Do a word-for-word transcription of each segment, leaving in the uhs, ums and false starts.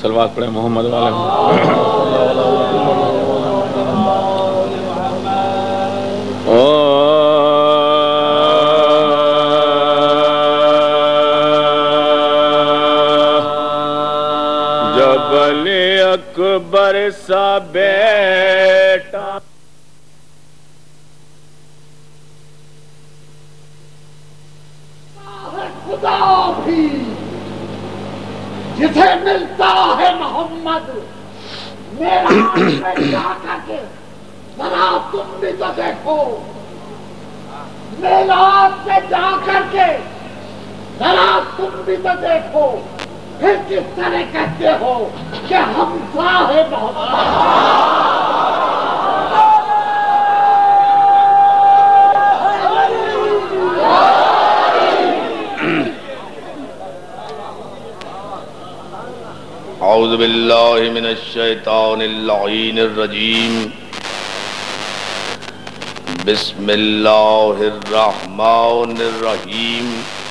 صلوات پڑھیں محمد والے محمد۔ جبل اکبر سا بیٹا خدا بھی جسے ملتا ہے محمد میرا میں جا کر کے ذرا تم بھی تو دیکھو، میلاد میں جا کر کے ذرا تم بھی تو دیکھو، پھر کس طرح کہتے ہو کہ ہم صاحب محمد۔ اعوذ باللہ من الشیطان اللعین الرجیم، بسم اللہ الرحمن الرحیم،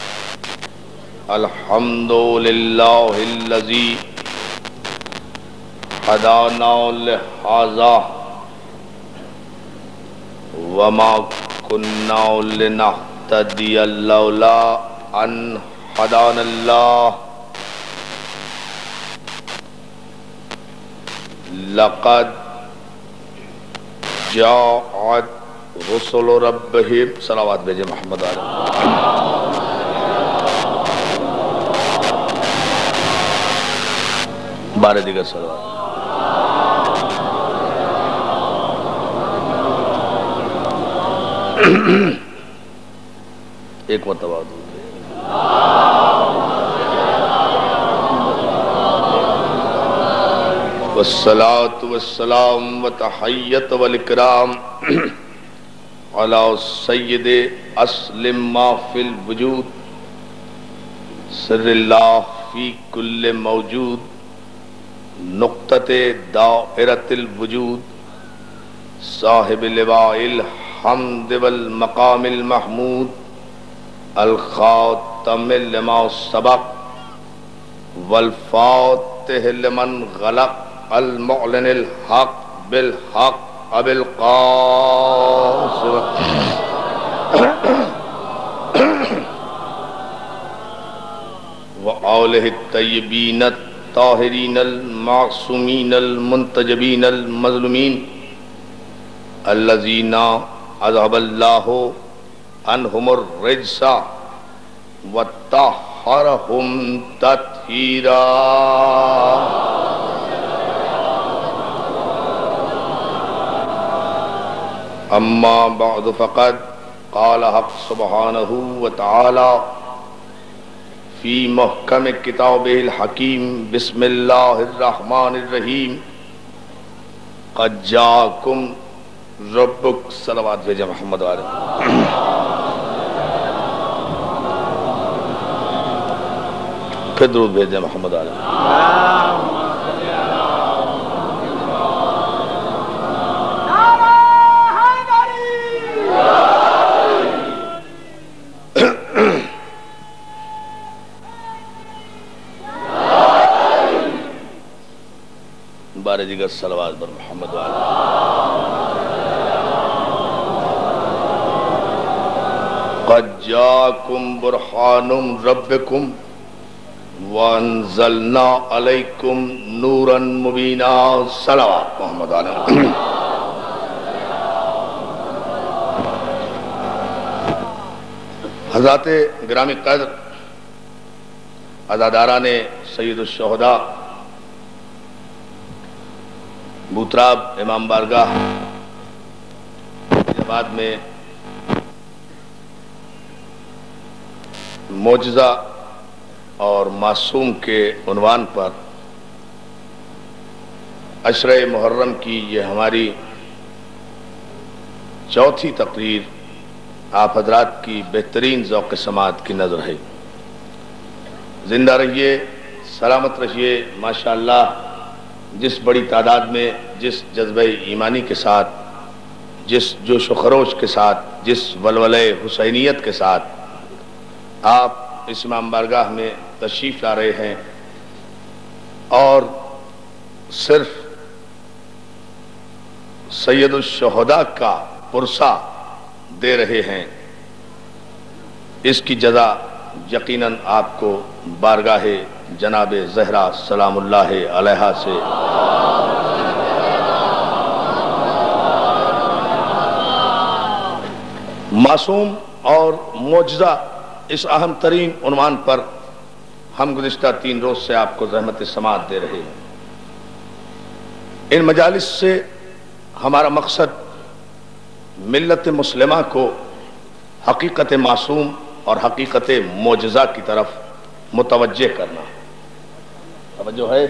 الحمد للہ الذی ہدانا لہذا وما کنا لنہتدی لولا ان ہدانا اللہ، لقد جاءت رسل ربہم، صلوات بھیجے محمد علیہ۔ بارے دیگر صلوات۔ ایک مرتبہ دو والصلاة والسلام وتحیت والاکرام علی سید اسلم ما فی الوجود، سر اللہ فی کل موجود، نقطۃ دائرۃ الوجود، صاحب لواء الحمد والمقام المحمود، الخاتم لما سبق والفاتح لمن غلق، المعلن الحق بالحق ابی القاسم وآلہ الطیبین الطاہرین المعصومین المنتجبین المظلومین، الذین اذھب اللہ عنہم الرجس وطہرہم تطہیرا۔ اما بعد فقد قال حق سبحانہ وتعالی فی محکم کتابہ الحکیم، بسم اللہ الرحمن الرحیم، قد جاءکم ربک، صلوات بھیجے محمد علیہ۔ پھر درود بھیجے محمد علیہ۔ بارے دیگر صلوات بر محمد وعلا۔ قد جاءکم برہان ربکم وانزلنا علیکم نورا مبینا، صلوات محمد وعلا۔ حضرات گرامی قدر، عزاداران سید الشہداء، بوتراب امام بارگاہ آباد میں معجزہ اور معصوم کے عنوان پر عشرہ محرم کی یہ ہماری چوتھی تقریر آپ حضرات کی بہترین ذوق سماعت کی نظر ہے۔ زندہ رہیے، سلامت رہیے، ماشاءاللہ جس بڑی تعداد میں، جس جذبہ ایمانی کے ساتھ، جس جوش و خروش کے ساتھ، جس ولولہ حسینیت کے ساتھ آپ اس امام بارگاہ میں تشریف لا رہے ہیں، اور صرف سید الشہداء کا پرسہ دے رہے ہیں، اس کی جزا یقیناً آپ کو بارگاہ جناب زہرا سلام اللہ علیہا سے معصوم اور معجزہ، اس اہم ترین عنوان پر ہم گزشتہ تین روز سے آپ کو زحمت سماعت دے رہے ہیں۔ ان مجالس سے ہمارا مقصد ملت مسلمہ کو حقیقت معصوم اور حقیقت معجزہ کی طرف متوجہ کرنا۔ توجہ ہے؟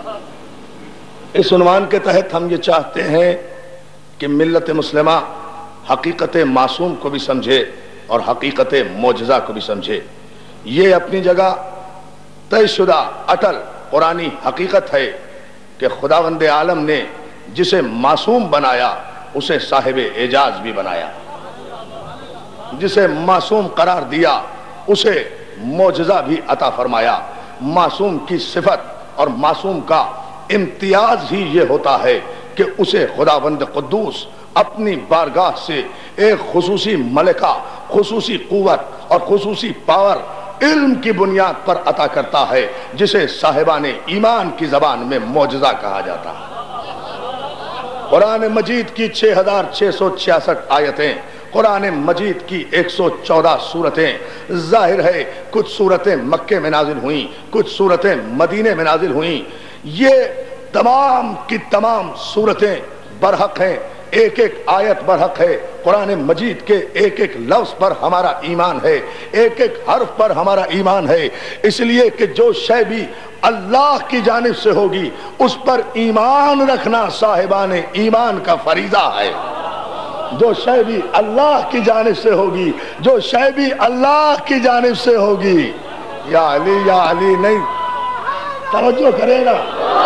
اس عنوان کے تحت ہم یہ چاہتے ہیں کہ ملت مسلمہ حقیقت معصوم کو بھی سمجھے اور حقیقت معجزہ کو بھی سمجھے۔ یہ اپنی جگہ طے شدہ اٹل قرآنی حقیقت ہے کہ خداوند عالم نے جسے معصوم بنایا اسے صاحب اعجاز بھی بنایا، جسے معصوم قرار دیا اسے معجزہ بھی عطا فرمایا۔ معصوم کی صفت اور معصوم کا امتیاز ہی یہ ہوتا ہے کہ اسے خداوند قدوس اپنی بارگاہ سے ایک خصوصی ملکہ، خصوصی قوت اور خصوصی پاور علم کی بنیاد پر عطا کرتا ہے، جسے صاحبان ایمان کی زبان میں معجزہ کہا جاتا ہے۔ قرآن مجید کی چھ ہزار چھ سو چھیاسٹھ آیتیں، قرآن مجید کی ایک سو چودہ سورتیں، ظاہر ہے کچھ سورتیں مکے میں نازل ہوئیں، کچھ سورتیں مدینے میں نازل ہوئیں، یہ تمام کی تمام سورتیں برحق ہیں، ایک ایک آیت برحق ہے، قرآن مجید کے ایک ایک لفظ پر ہمارا ایمان ہے، ایک ایک حرف پر ہمارا ایمان ہے، اس لیے کہ جو شے بھی اللہ کی جانب سے ہوگی اس پر ایمان رکھنا صاحبان ایمان کا فریضہ ہے۔ جو شے بھی اللہ کی جانب سے ہوگی، جو شے بھی اللہ کی جانب سے ہوگی، یا علی یا علی نہیں، توجہ کرے نا،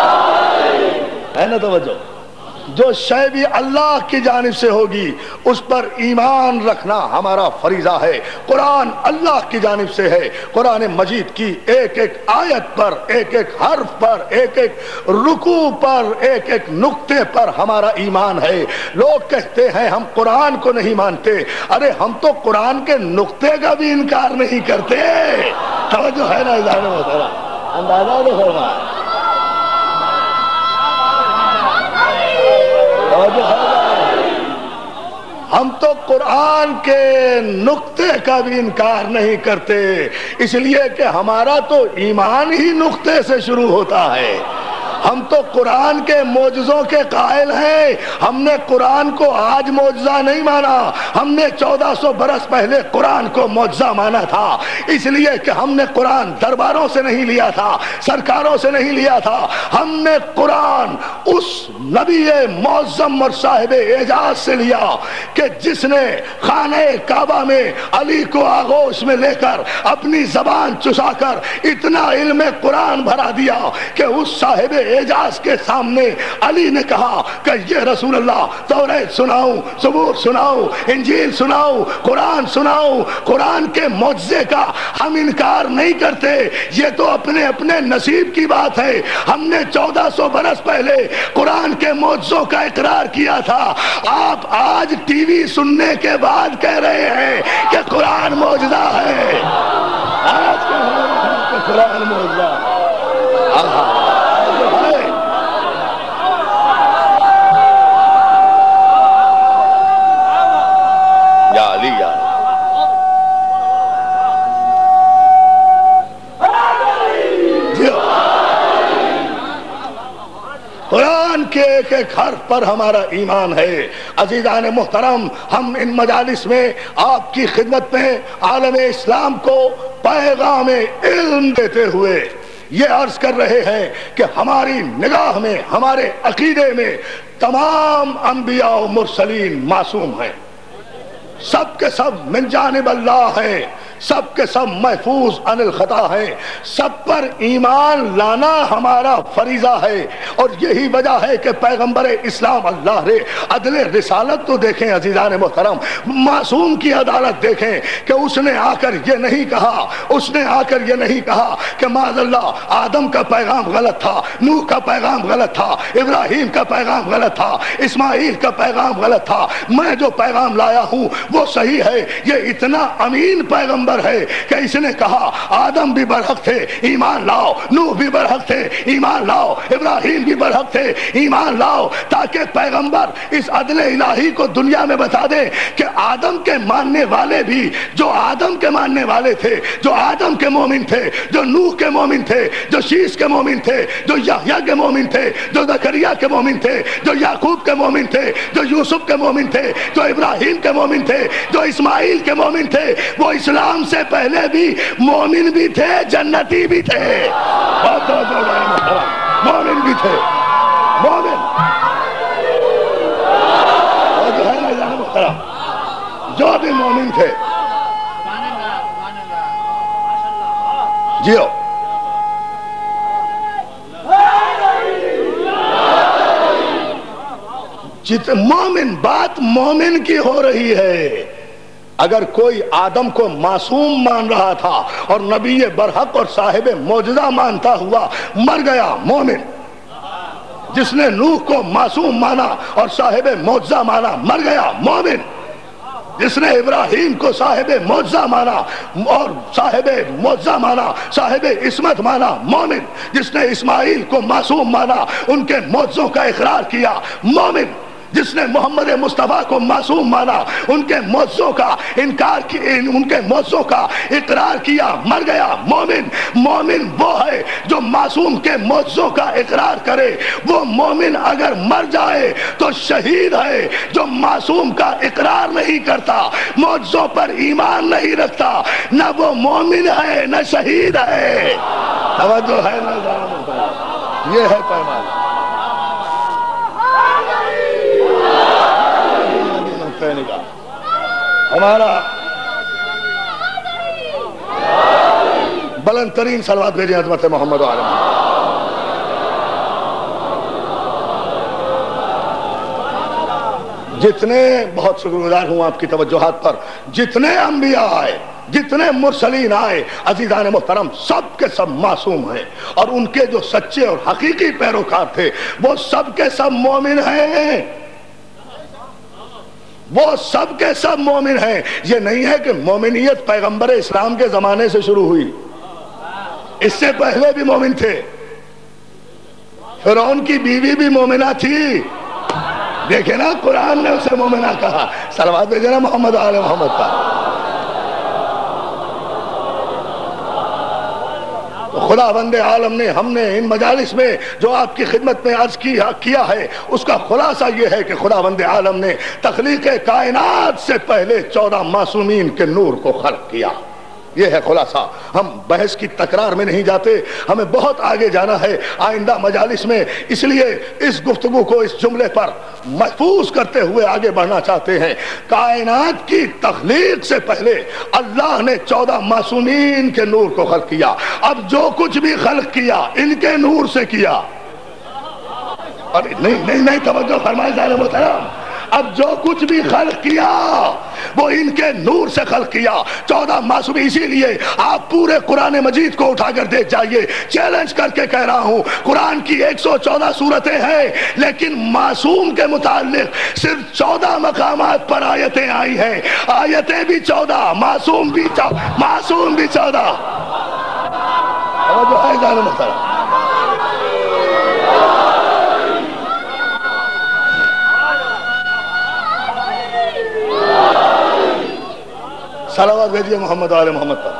ہے نا توجہ، جو شے بھی اللہ کی جانب سے ہوگی اس پر ایمان رکھنا ہمارا فریضہ ہے۔ قرآن اللہ کی جانب سے ہے، قرآن مجید کی ایک ایک آیت پر، ایک ایک حرف پر، ایک ایک رکوع پر، ایک ایک نقطے پر ہمارا ایمان ہے۔ لوگ کہتے ہیں ہم قرآن کو نہیں مانتے، ارے ہم تو قرآن کے نقطے کا بھی انکار نہیں کرتے۔ توجہ ہے نا، اندازہ نہیں ہوگا، ہم تو قرآن کے نقطے کا بھی انکار نہیں کرتے، اس لیے کہ ہمارا تو ایمان ہی نقطے سے شروع ہوتا ہے۔ ہم تو قرآن کے معجزوں کے قائل ہیں، ہم نے قرآن کو آج معجزہ نہیں مانا، ہم نے چودہ سو برس پہلے قرآن کو معجزہ مانا تھا، اس لیے کہ ہم نے قرآن درباروں سے نہیں لیا تھا، سرکاروں سے نہیں لیا تھا، ہم نے قرآن اس نبی معظم اور صاحب اعجاز سے لیا کہ جس نے خانہ کعبہ میں علی کو آغوش میں لے کر اپنی زبان چسا کر اتنا علم قرآن بھرا دیا کہ اس صاحب اعجاز کے سامنے علی نے کہا کہ یہ رسول اللہ توریت سناؤ، زبور سناؤ، انجیل سناؤ، قرآن سناؤ۔ قرآن کے معجزے کا ہم انکار نہیں کرتے، یہ تو اپنے اپنے نصیب کی بات ہے۔ ہم نے چودہ سو برس پہلے قرآن کے معجزوں کا اقرار کیا تھا، آپ آج ٹی وی سننے کے بعد کہہ رہے ہیں کہ قرآن معجزہ ہے۔ آج کہہ رہے ہیں کہ قرآن معجزہ ہے۔ قرآن کے ایک ایک حرف پر ہمارا ایمان ہے۔ عزیزان محترم، ہم ان مجالس میں آپ کی خدمت میں عالم اسلام کو پیغام علم دیتے ہوئے یہ عرض کر رہے ہیں کہ ہماری نگاہ میں، ہمارے عقیدے میں تمام انبیاء و مرسلین معصوم ہیں، سب کے سب من جانب اللہ ہیں، سب کے سب محفوظ عن الخطا ہیں، سب پر ایمان لانا ہمارا فریضہ ہے، اور یہی وجہ ہے کہ پیغمبر اسلام اللہ نے عدل رسالت تو دیکھیں عزیزان محترم، معصوم کی عدالت دیکھیں کہ اس نے آ کر یہ نہیں کہا اس نے آ کر یہ نہیں کہا کہ معاذ اللہ آدم کا پیغام غلط تھا، نوح کا پیغام غلط تھا، ابراہیم کا پیغام غلط تھا، اسماعیل کا پیغام غلط تھا، میں جو پیغام لایا ہوں وہ صحیح ہے۔ یہ اتنا امین پیغمبر ہے کہ اس نے کہا آدم بھی برحق تھے، ایمان لاؤ، نوح بھی برحق تھے، ایمان لاؤ، ابراہیم بھی برحق تھے، ایمان لاؤ، تاکہ پیغمبر اس عدل الہی کو دنیا میں بتا دے کہ آدم کے ماننے والے بھی جو آدم کے ماننے والے تھے، جو آدم کے مومن تھے، جو نوح کے مومن تھے، جو شیش کے مومن تھے، جو یحییٰ کے مومن تھے، جو زکریا کے مومن تھے، جو یعقوب کے مومن تھے، جو یوسف کے مومن تھے، جو ابراہیم کے مومن تھے، جو اسماعیل کے مومن تھے، وہ اسلام سے پہلے بھی مومن بھی تھے، جنتی بھی تھے، مومن بھی تھے، مومن جو بھی مومن تھے جیو جت مومن بات مومن کی ہو رہی ہے۔ اگر کوئی آدم کو معصوم مان رہا تھا اور نبی برحق اور صاحب معجزہ مانتا ہوا مر گیا، مومن۔ جس نے نوح کو معصوم مانا اور صاحب معجزہ مانا مر گیا، مومن۔ جس نے ابراہیم کو صاحب معجزہ مانا اور صاحب معجزہ مانا، صاحب عصمت مانا، مومن۔ جس نے اسماعیل کو معصوم مانا، ان کے معجزوں کا اقرار کیا، مومن۔ جس نے محمد مصطفیٰ کو معصوم مانا، ان کے معجزوں کا انکار کی ان کے معجزوں کا اقرار کیا، مر گیا، مومن۔ مومن وہ ہے جو معصوم کے معجزوں کا اقرار کرے، وہ مومن اگر مر جائے تو شہید ہے۔ جو معصوم کا اقرار نہیں کرتا، معجزوں پر ایمان نہیں رکھتا، نہ وہ مومن ہے نہ شہید ہے۔ توجہ ہے نہ؟ یہ ہے پیمان۔ ہمارا بلند ترین صلوات بھیجیں عظمت محمد عالم۔ جتنے بہت شکر گزار ہوں آپ کی توجہات پر، جتنے انبیاء آئے، جتنے مرسلین آئے عزیزان محترم، سب کے سب معصوم ہیں، اور ان کے جو سچے اور حقیقی پیروکار تھے وہ سب کے سب مومن ہیں، وہ سب کے سب مومن ہیں۔ یہ نہیں ہے کہ مومنیت پیغمبر اسلام کے زمانے سے شروع ہوئی، اس سے پہلے بھی مومن تھے۔ فرعون کی بیوی بھی مومنہ تھی، دیکھیں نا قرآن نے اسے مومنہ کہا۔ صلوات بھیجنا محمد آل محمد پر۔ خداوند عالم نے ہم نے ان مجالس میں جو آپ کی خدمت میں عرض کیا ہے، اس کا خلاصہ یہ ہے کہ خداوند عالم نے تخلیق کائنات سے پہلے چودہ معصومین کے نور کو خلق کیا۔ یہ ہے خلاصہ۔ ہم بحث کی تکرار میں نہیں جاتے، ہمیں بہت آگے جانا ہے آئندہ مجالس میں، اس لیے اس گفتگو کو اس جملے پر محفوظ کرتے ہوئے آگے بڑھنا چاہتے ہیں۔ کائنات کی تخلیق سے پہلے اللہ نے چودہ معصومین کے نور کو خلق کیا۔ اب جو کچھ بھی خلق کیا ان کے نور سے کیا۔ اور نہیں نہیں نہیں توجہ فرمائے ذرا محترم، اب جو کچھ بھی خلق کیا وہ ان کے نور سے خلق کیا۔ چودہ معصوم، اسی لیے آپ پورے قرآن مجید کو اٹھا کر دیکھ جائیے، چیلنج کر کے کہہ رہا ہوں، قرآن کی ایک سو چودہ صورتیں ہیں لیکن معصوم کے متعلق صرف چودہ مقامات پر آیتیں آئی ہیں۔ آیتیں بھی چودہ، معصوم بھی چودہ، معصوم بھی چودہ۔ توجہ ہے ذرا محترم۔ صلوات بھیجیے محمد آل محمد پر۔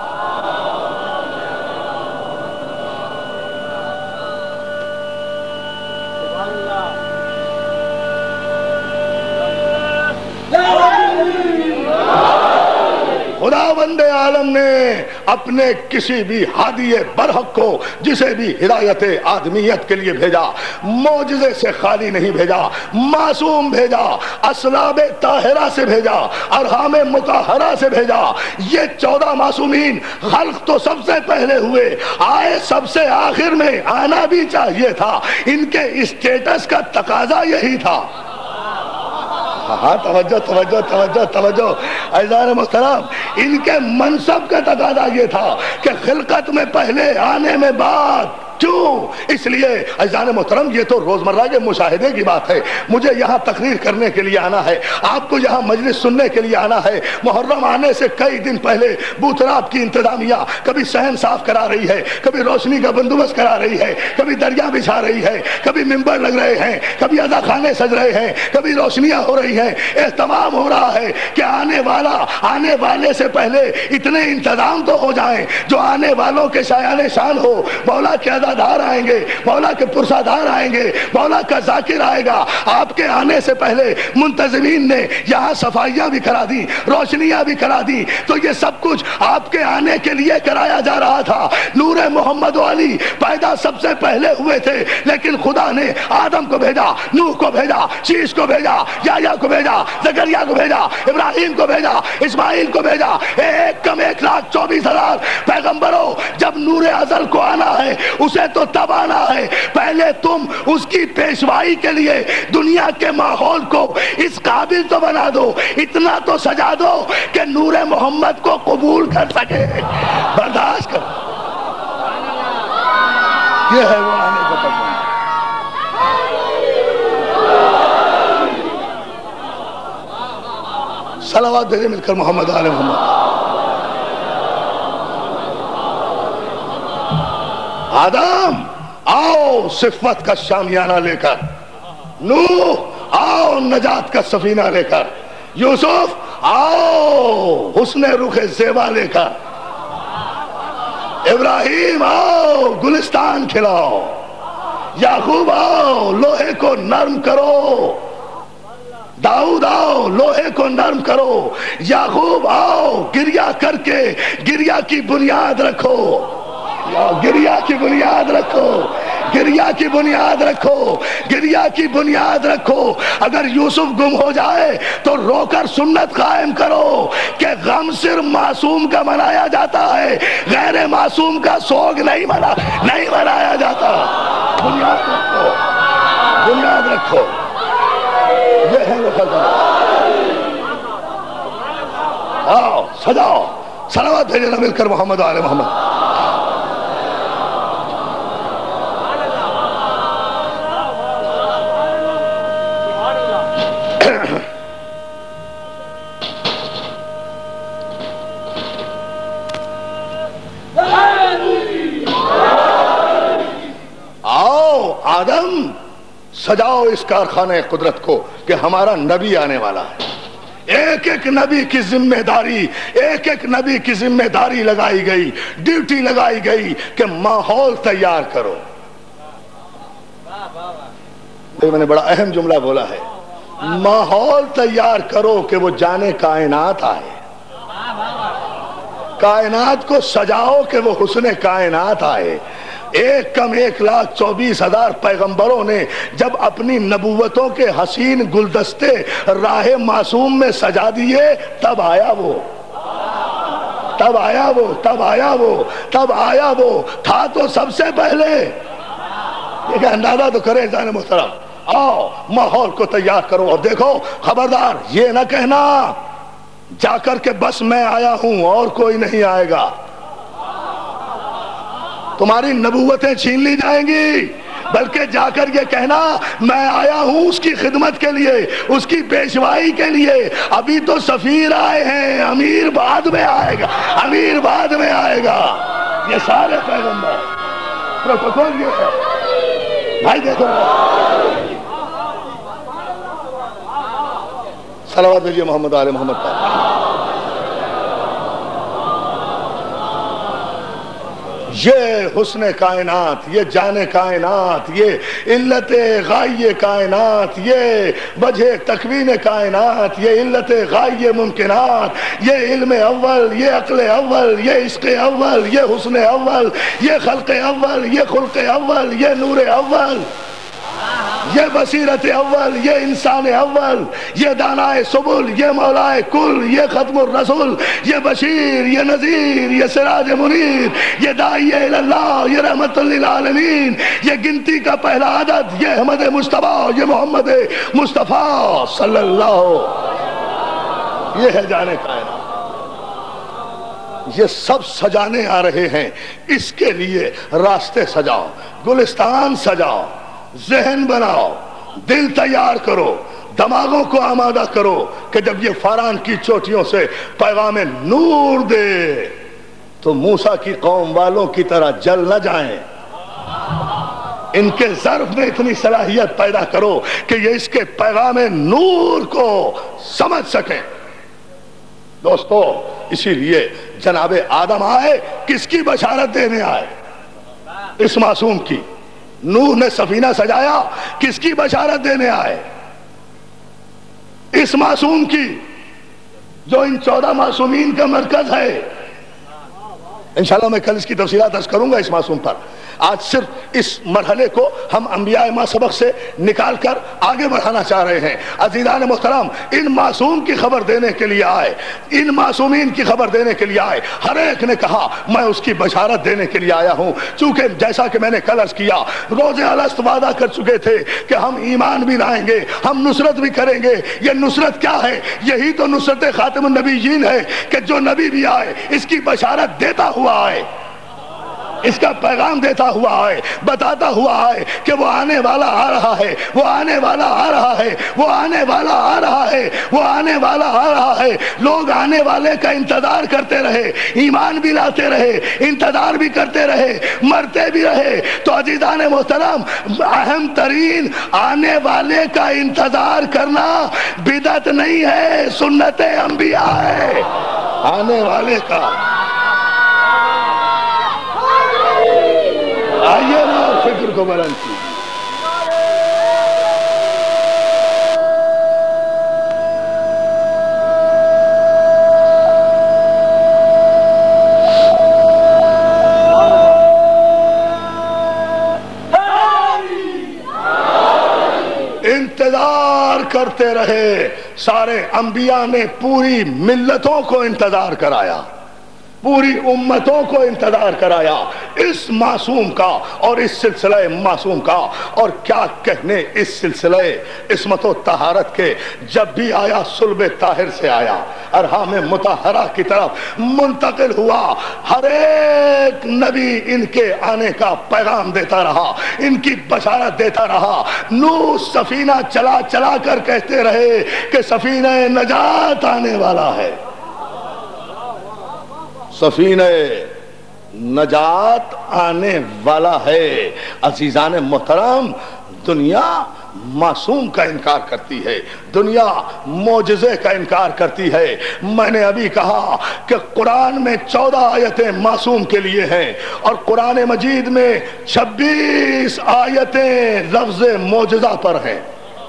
خداوند خداوند عالم نے اپنے کسی بھی ہادی برحق کو جسے بھی ہدایت آدمیت کے لیے بھیجا معجزے سے خالی نہیں بھیجا، معصوم بھیجا، اسلاب طاہرہ سے بھیجا، ارحام مطہرہ سے بھیجا۔ یہ چودہ معصومین خلق تو سب سے پہلے ہوئے، آئے سب سے آخر میں، آنا بھی چاہیے تھا، ان کے اسٹیٹس کا تقاضا یہی تھا۔ ہاں توجہ توجہ توجہ توجہ عزیزان محترم، ان کے منصب کا تقاضا یہ تھا کہ خلقت میں پہلے آنے میں بعد۔ کیوں؟ اس لیے عزیزان محترم یہ تو روزمرہ کے مشاہدے کی بات ہے، مجھے یہاں تقریر کرنے کے لیے آنا ہے، آپ کو یہاں مجلس سننے کے لیے آنا ہے۔ محرم آنے سے کئی دن پہلے بوتراب کی انتظامیہ کبھی صحن صاف کرا رہی ہے، کبھی روشنی کا بندوبست کرا رہی ہے، کبھی دریا بچھا رہی ہے، کبھی ممبر لگ رہے ہیں، کبھی اذا خانے سج رہے ہیں، کبھی روشنیاں ہو رہی ہیں، اہتمام ہو رہا ہے کہ آنے والا آنے والے سے پہلے اتنے انتظام تو ہو جائیں جو آنے والوں کے شایان شان ہو۔ مولا کے دار آئیں گے، مولا کے پرسادار آئیں گے، مولا کا ذاکر آئے گا۔ آپ کے آنے سے پہلے منتظمین نے یہاں صفائیاں بھی کرا دی، روشنیاں بھی کرا دی، تو یہ سب کچھ آپ کے آنے کے لیے کرایا جا رہا تھا۔ نور محمد علی پیدا سب سے پہلے ہوئے تھے، لیکن خدا نے آدم کو بھیجا، نوح کو بھیجا، شیش کو بھیجا، یحییٰ کو بھیجا، زکریا کو بھیجا، ابراہیم کو بھیجا، اسماعیل کو بھیجا، ایک کم ایک لاکھ چوبیس ہزار پیغمبروں۔ جب نور ازل کو آنا ہے اسے تو تب آنا ہے، پہلے تم اس کی پیشوائی کے لیے دنیا کے ماحول کو اس قابل تو بنا دو، اتنا تو سجا دو کہ نور محمد کو قبول کر سکے، برداشت کر۔ یہ ہے وہ آنے کا پسند۔ صلوات بھیجے مل کر محمد آل محمد۔ آدم آؤ صفت کا شامیانہ لے کر، نوح آؤ نجات کا سفینہ لے کر، یوسف آؤ حسن رخ زیبا لے کر، ابراہیم آؤ گلستان کھلاؤ، یعقوب آؤ لوہے کو نرم کرو، داؤد آؤ لوہے کو نرم کرو، یعقوب آؤ گریا کر کے گریا کی بنیاد رکھو، گریا کی بنیاد رکھو، گریا کی بنیاد رکھو، گریا کی بنیاد رکھو۔ اگر یوسف گم ہو جائے تو رو کر سنت قائم کرو کہ غم صرف معصوم کا منایا جاتا ہے، غیر معصوم کا سوگ نہیں منا نہیں منایا جاتا۔ بنیاد رکھو، بنیاد رکھو، یہ ہے وہ خدا۔ آؤ سجاؤ، صلوات بھیجنا مل کر محمد آل محمد۔ آدم سجاؤ اس کارخانہ قدرت کو کہ ہمارا نبی آنے والا ہے۔ ایک ایک نبی کی ذمہ داری ایک ایک نبی کی ذمہ داری لگائی گئی، ڈیوٹی لگائی گئی کہ ماحول تیار کرو۔ میں نے بڑا اہم جملہ بولا ہے، ماحول تیار کرو کہ وہ جانے کائنات آئے، کائنات کو سجاؤ کہ وہ حسن کائنات آئے۔ ایک کم ایک لاکھ چوبیس ہزار پیغمبروں نے جب اپنی نبوتوں کے حسین گلدستے راہ معصوم میں سجا دیے، تب آیا وہ تب آیا وہ تب آیا وہ تب آیا وہ تھا تو سب سے پہلے۔ یہ اندازہ تو کریں جانے محترم، آؤ ماحول کو تیار کرو، اور دیکھو خبردار یہ نہ کہنا جا کر کے بس میں آیا ہوں اور کوئی نہیں آئے گا، تمہاری نبوتیں چھین لی جائیں گی، بلکہ جا کر یہ کہنا میں آیا ہوں اس کی خدمت کے لیے، اس کی پیشوائی کے لیے۔ ابھی تو سفیر آئے ہیں، امیر بعد میں آئے گا، امیر بعد میں آئے گا۔ یہ سارے پیغمبر پروٹوکول یہ ہے بھائی، دیکھو صلوات بھیجیے محمد آل محمد پر۔ یہ حسن کائنات، یہ جان کائنات، یہ علت غائی کائنات، یہ وجہ تکوین کائنات، یہ علت غائی ممکنات، یہ علم اول، یہ عقل اول، یہ عشق اول، یہ حسن اول، یہ خلق اول، یہ خلق اول، یہ نور اول، یہ بصیرت اول، یہ انسان اول، یہ دانائے سبل، یہ مولائے کل، یہ ختم الرسول، یہ بشیر، یہ نذیر، یہ سراج منیر، یہ داعی اللہ، یہ رحمت للعالمین، یہ گنتی کا پہلا عدد، یہ احمد مصطفیٰ، یہ محمد مصطفیٰ صلی اللہ، یہ ہے جانے کائنات۔ یہ سب سجانے آ رہے ہیں، اس کے لیے راستے سجاؤ، گلستان سجاؤ، ذہن بناؤ، دل تیار کرو، دماغوں کو آمادہ کرو کہ جب یہ فاران کی چوٹیوں سے پیغام نور دے تو موسیٰ کی قوم والوں کی طرح جل نہ جائیں۔ ان کے ظرف میں اتنی صلاحیت پیدا کرو کہ یہ اس کے پیغام نور کو سمجھ سکیں۔ دوستو، اسی لیے جناب آدم آئے، کس کی بشارت دینے آئے؟ اس معصوم کی۔ نوح نے سفینہ سجایا، کس کی بشارت دینے آئے؟ اس معصوم کی، جو ان چودہ معصومین کا مرکز ہے۔ انشاءاللہ میں کل اس کی تفصیلات عرض کروں گا اس معصوم پر۔ آج صرف اس مرحلے کو ہم انبیاء ما سبق سے نکال کر آگے بڑھانا چاہ رہے ہیں۔ عزیزان محترم، ان معصوم کی خبر دینے کے لیے آئے، ان معصومین کی خبر دینے کے لیے آئے۔ ہر ایک نے کہا میں اس کی بشارت دینے کے لیے آیا ہوں، چونکہ جیسا کہ میں نے کل عرض کیا، روز الست وعدہ کر چکے تھے کہ ہم ایمان بھی لائیں گے، ہم نصرت بھی کریں گے۔ یہ نصرت کیا ہے؟ یہی تو نصرت خاتم النبیین ہے کہ جو نبی بھی آئے اس کی بشارت دیتا ہوا آئے، اس کا پیغام دیتا ہوا آئے، بتاتا ہوا آئے کہ وہ آنے والا آ رہا ہے، وہ آنے والا آ رہا ہے، وہ آنے والا آ رہا ہے، وہ آنے والا آ رہا ہے۔ لوگ آنے والے کا انتظار کرتے رہے، ایمان بھی لاتے رہے، انتظار بھی کرتے رہے، مرتے بھی رہے۔ تو عزیزان محترم، اہم ترین آنے والے کا انتظار کرنا بدعت نہیں ہے، سنت انبیاء ہے۔ آنے والے کا آئیے نا فکر کو بلند کی۔ انتظار کرتے رہے، سارے انبیاء نے پوری ملتوں کو انتظار کرایا، پوری امتوں کو انتظار کرایا اس معصوم کا اور اس سلسلہ معصوم کا۔ اور کیا کہنے اس سلسلہ عصمت و طہارت کے، جب بھی آیا صلب طاہر سے آیا، ارحام مطہرہ کی طرف منتقل ہوا۔ ہر ایک نبی ان کے آنے کا پیغام دیتا رہا، ان کی بشارت دیتا رہا۔ نوح سفینہ چلا چلا کر کہتے رہے کہ سفینہ نجات آنے والا ہے، سفینہ نجات آنے والا ہے۔ عزیزان محترم، دنیا معصوم کا انکار کرتی ہے، دنیا معجزے کا انکار کرتی ہے۔ میں نے ابھی کہا کہ قرآن میں چودہ آیتیں معصوم کے لیے ہیں، اور قرآن مجید میں چھبیس آیتیں لفظ معجزہ پر ہیں۔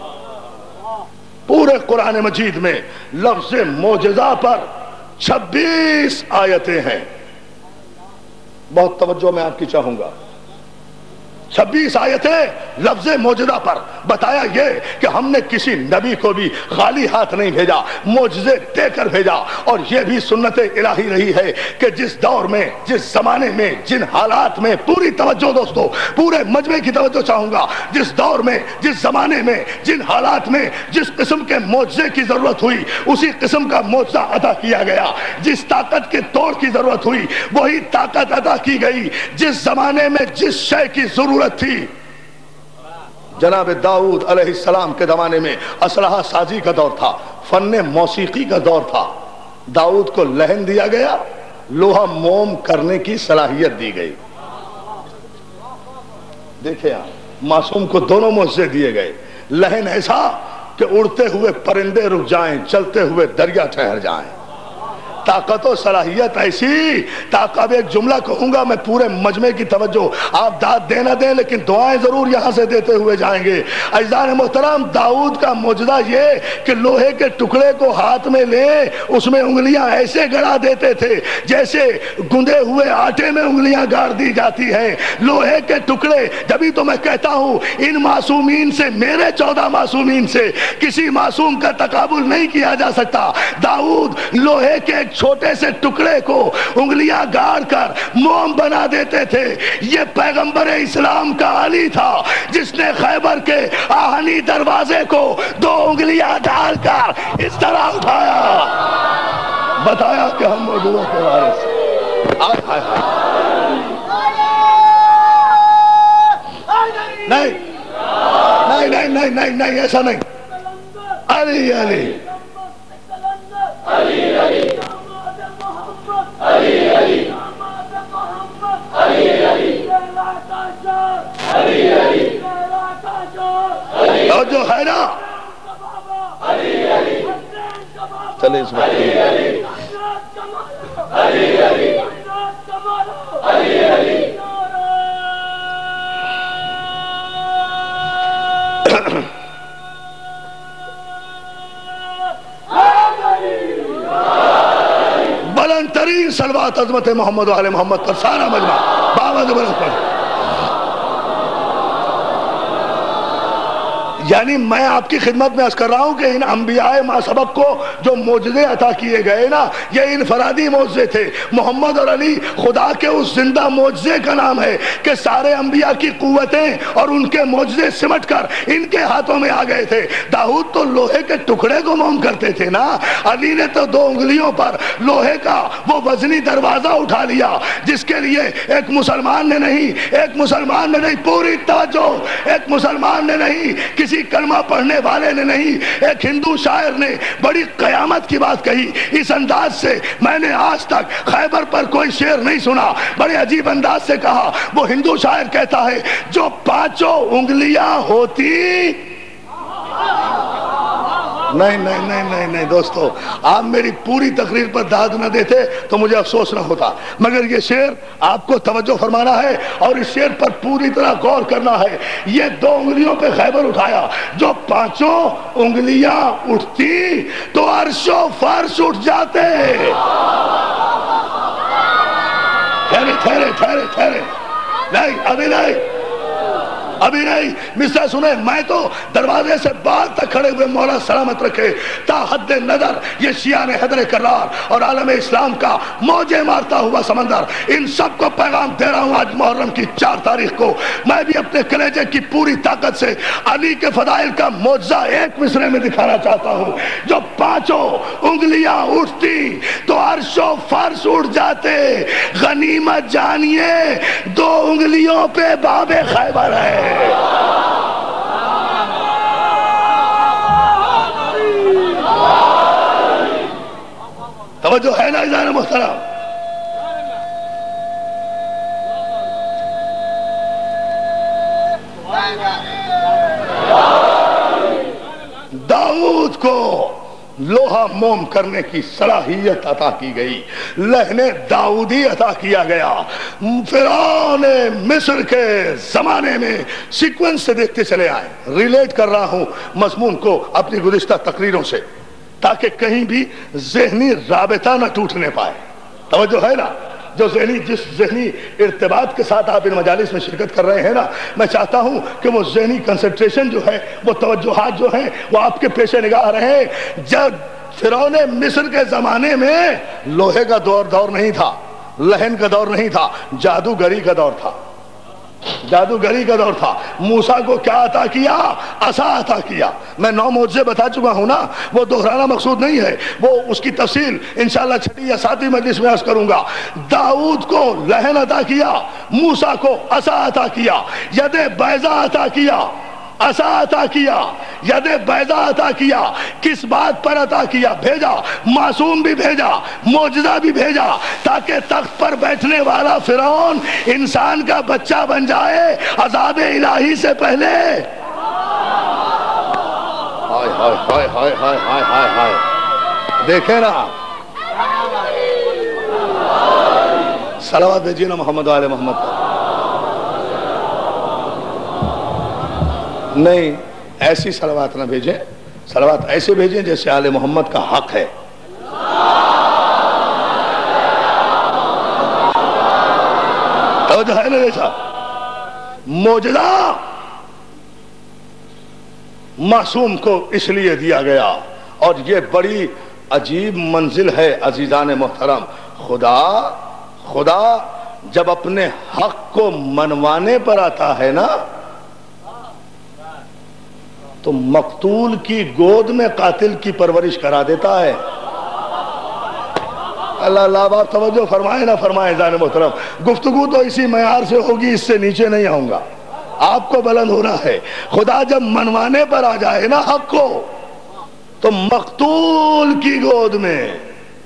پورے قرآن مجید میں لفظ معجزہ پر چھبیس آیتیں ہیں۔ بہت توجہ میں آپ کی چاہوں گا۔ چھبیس آیتیں لفظ معجزہ پر، بتایا یہ کہ ہم نے کسی نبی کو بھی خالی ہاتھ نہیں بھیجا، معجزے دے کر بھیجا۔ اور یہ بھی سنت الہی رہی ہے کہ جس دور میں، جس زمانے میں، جن حالات میں، پوری توجہ دوستو، پورے مجمع کی توجہ چاہوں گا، جس دور میں، جس زمانے میں، جن حالات میں جس قسم کے معجزے کی ضرورت ہوئی اسی قسم کا معجزہ عطا کیا گیا۔ جس طاقت کے توڑ کی ضرورت ہوئی وہی طاقت عطا کی گئی۔ جس زمانے میں جس شے کی ضرورت تھی، جناب داؤد علیہ السلام کے زمانے میں اسلحہ سازی کا دور تھا، فن موسیقی کا دور تھا۔ داؤد کو لہن دیا گیا، لوہا موم کرنے کی صلاحیت دی گئی۔ دیکھیں آپ، معصوم کو دونوں معجزے دیے گئے۔ لہن ایسا کہ اڑتے ہوئے پرندے رک جائیں، چلتے ہوئے دریا ٹھہر جائیں۔ طاقت و صلاحیت ایسی، اب ایک جملہ کہوں گا میں پورے مجمع کی توجہ، آپ داد دینا دیں لیکن دعائیں ضرور یہاں سے دیتے ہوئے جائیں گے۔ عزیزان محترم، داؤد کا معجزہ یہ کہ لوہے کے ٹکڑے کو ہاتھ میں لے اس میں انگلیاں ایسے گڑا دیتے تھے جیسے گندے ہوئے آٹے میں انگلیاں گاڑ دی جاتی ہیں۔ لوہے کے ٹکڑے، جبھی تو میں کہتا ہوں ان معصومین سے، میرے چودہ معصومین سے کسی معصوم کا تقابل نہیں کیا جا سکتا۔ داؤد لوہے کے ایک چھوٹے سے ٹکڑے کو انگلیاں گاڑ کر موم بنا دیتے تھے۔ یہ پیغمبر اسلام کا علی تھا جس نے خیبر کے آہنی دروازے کو دو انگلیاں ڈال کر اس طرح اٹھایا، بتایا کہ ہم موجودوں کے وارث ہیں۔ نہیں نہیں نہیں نہیں نہیں ایسا نہیں۔ علی علی علی علی اور جو ہے نا چلے اس وقت بلند ترین صلوات عظمت محمد و آل محمد پر سارا مجمع بابا زبردست پڑھ۔ یعنی میں آپ کی خدمت میں عرض کر رہا ہوں کہ ان انبیاء ما سبق کو جو معجزے عطا کیے گئے نا، یہ انفرادی معجزے تھے۔ محمد اور علی خدا کے اس زندہ معجزے کا نام ہے کہ سارے انبیاء کی قوتیں اور ان کے معجزے سمٹ کر ان کے ہاتھوں میں آ گئے تھے۔ داؤد تو لوہے کے ٹکڑے کو موم کرتے تھے نا، علی نے تو دو انگلیوں پر لوہے کا وہ وزنی دروازہ اٹھا لیا جس کے لیے ایک مسلمان نے نہیں، ایک مسلمان نے نہیں، پوری توجہ، ایک مسلمان نے نہیں، کسی کلمہ پڑھنے والے نے نہیں، ایک ہندو شاعر نے بڑی قیامت کی بات کہی۔ اس انداز سے میں نے آج تک خیبر پر کوئی شعر نہیں سنا، بڑے عجیب انداز سے کہا۔ وہ ہندو شاعر کہتا ہے جو پانچوں انگلیاں ہوتی، نہیں نہیں نہیں نہیں نہیں دوستو، آپ میری پوری تقریر پر داد نہ دیتے تو مجھے افسوس نہ ہوتا، مگر یہ شعر آپ کو توجہ فرمانا ہے اور اس شعر پر پوری طرح غور کرنا ہے۔ یہ دو انگلیوں پہ خیبر اٹھایا، جو پانچوں انگلیاں اٹھتی تو عرش و فرش اٹھ جاتے۔ ٹھہرے ٹھہرے ٹھہرے ٹھہرے نہیں، ابھی نہیں ابھی نہیں، مسئلہ سنیں، میں تو دروازے سے باہر تک کھڑے ہوئے مولا سلامت رکھے تا حد نظر یہ شیعان حیدر کرار اور عالم اسلام کا موجے مارتا ہوا سمندر، ان سب کو پیغام دے رہا ہوں آج محرم کی چار تاریخ کو۔ میں بھی اپنے کلیجے کی پوری طاقت سے علی کے فضائل کا معجزہ ایک مصرے میں دکھانا چاہتا ہوں۔ جو پانچوں انگلیاں اٹھتی تو عرش و فرش اٹھ جاتے، غنیمت جانیے دو انگلیوں پہ باب خیبر ہے۔ توجہ ہے نا عزیزان محترم؟ داؤد کو لوہا موم کرنے کی صلاحیت عطا کی گئی، لہن داؤدی عطا کیا گیا۔ فرعون مصر کے زمانے میں سیکوینس سے دیکھتے چلے آئے، ریلیٹ کر رہا ہوں مضمون کو اپنی گزشتہ تقریروں سے تاکہ کہیں بھی ذہنی رابطہ نہ ٹوٹنے پائے۔ توجہ ہے نا؟ جو ذہنی جس ذہنی ارتباط کے ساتھ آپ ان مجالس میں شرکت کر رہے ہیں نا، میں چاہتا ہوں کہ وہ ذہنی کنسنٹریشن جو ہے، وہ توجہات جو ہیں، وہ آپ کے پیش نگاہ رہے۔ جب فرعون مصر کے زمانے میں لوہے کا دور دور نہیں تھا، لہن کا دور نہیں تھا، جادوگری کا دور تھا، جادوگری کا دور تھا۔ موسیٰ کو کیا عطا کیا؟ عصا عطا کیا۔ میں نو معجزے بتا چکا ہوں نا، وہ دہرانا مقصود نہیں ہے، وہ اس کی تفصیل انشاءاللہ چھٹی یا ساتویں مجلس میں عرض کروں گا۔ داؤد کو لہن عطا کیا، موسیٰ کو عصا عطا کیا، ید بیضا عطا کیا، عصا عطا کیا، ید بیضا عطا کیا۔ کس بات پر عطا کیا؟ بھیجا، معصوم بھی بھیجا، معجزہ بھی بھیجا، تاکہ تخت پر بیٹھنے والا فرعون انسان کا بچہ بن جائے عذاب الہی سے پہلے۔ ہائے ہائے ہائے ہائے ہائے ہائے ہائے، دیکھیں نا सलावत भेजिए ना मोहम्मद वाले मोहम्मद पर। नहीं, ऐसी सलावत ना भेजें, सलावत ऐसे भेजें जैसे आले मोहम्मद का हक है। तो जो है ना जैसा मौजदा मासूम को इसलिए दिया गया, और ये बड़ी अजीब मंजिल है अजीजान मोहतरम। खुदा खुदा जब अपने हक को मनवाने पर आता है ना, तो मकतूल की गोद में कातिल की परवरिश करा देता है। अल्लाह अल्लाह बाप तवज्जो फरमाए ना फरमाए जाने मोहतरम। गुफ्तगू तो इसी मयार से होगी, इससे नीचे नहीं आऊंगा, आपको बुलंद होना है। खुदा जब मनवाने पर आ जाए ना हक को, तो मकतूल की गोद में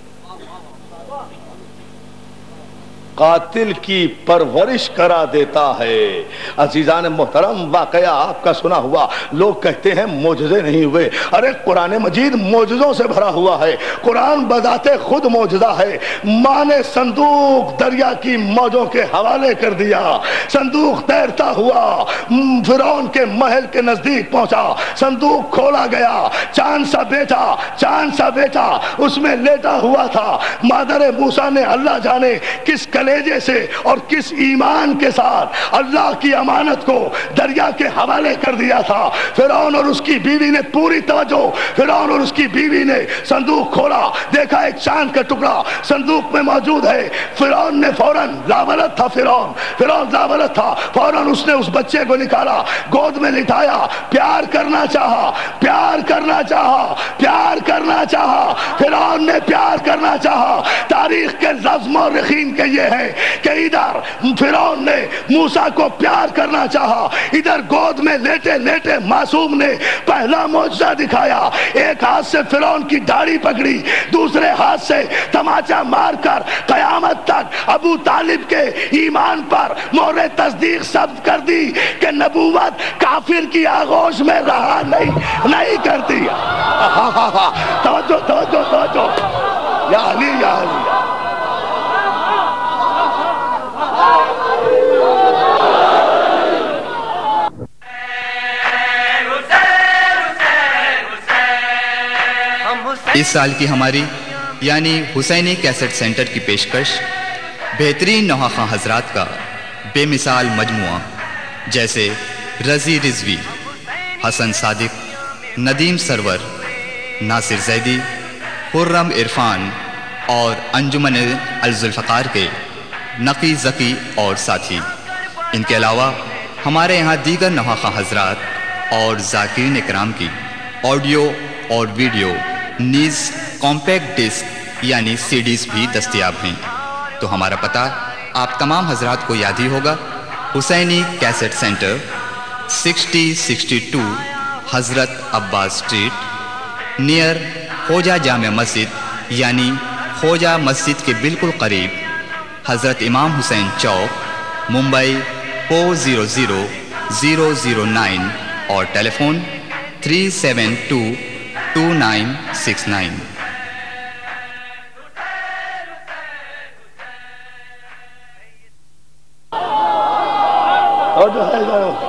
कातिल की परवरिश करा देता है। अजीजान मोहतरम, वाकया आपका सुना हुआ। लोग कहते हैं मौजज़े नहीं हुए। अरे कुरान मजीद मौजज़ों से भरा हुआ है। कुरान बजाते खुद मौजज़ा है। माँ ने संदूक दरिया की मौजों के हवाले कर दिया। संदूक तैरता हुआ फिरौन के महल के नजदीक पहुंचा। संदूक खोला गया, चांद सा बेटा चांद सा बेटा उसमें लेटा हुआ था। मादर मूसा ने अल्लाह जाने किस कलेजे से और किस ईमान के साथ अल्लाह की अमानत को दरिया के हवाले कर दिया था। फिरौन और उसकी बीवी ने पूरी तवज्जो, फिरौन और उसकी बीवी ने संदूक खोला, देखा एक चांद का टुकड़ा संदूक में मौजूद है। फिरौन ने फौरन, लावलत था फिरौन फिरौन लावलत था, फौरन उसने उस बच्चे को निकाला, गोद में लिटाया, प्यार करना चाहा प्यार करना चाहा प्यार करना चाहा फिरौन ने प्यार करना चाहा। तारीख के ज़ज्म और यकीन के ये है कि इधर फिरौन ने मूसा को प्यार करना चाहा, इधर गोद में लेटे लेटे मासूम ने पहला मौजज़ा दिखाया। एक हाथ से फिरौन की दाढ़ी पकड़ी, दूसरे हाथ से तमाचा मारकर कयामत तक अबू तालिब के ईमान पर मोहरे तस्दीक सब्त कर दी कि नबूवत काफिर की आगोश में रहा नहीं नहीं करती। तवज्जो तवज्जो तवज्जो, या अली या अली। इस साल की हमारी यानी हुसैनी कैसेट सेंटर की पेशकश बेहतरीन नौहा हजरात का बेमिसाल मजमुआ, जैसे रजी रिजवी, हसन सादिक, नदीम सरवर, नासिर जैदी, खुर्रम इरफान और अंजुमन अल-जुल्फ़कार के नकी ज़की और साथी। इनके अलावा हमारे यहाँ दीगर नौहा हजरात और ज़ाकिरीन इकराम की ऑडियो और वीडियो नीज कॉम्पैक्ट डिस्क यानी सीडीज भी दस्तयाब हैं। तो हमारा पता आप तमाम हजरात को याद ही होगा, Hussaini cassette centre sixty sixty two Hazrat Abbas street near खोजा जामे मस्जिद यानी खोजा मस्जिद के बिल्कुल करीब, Hazrat Imam Hussain Chowk, Mumbai four zero zero zero zero nine और telephone three seven two two nine six nine. और जो है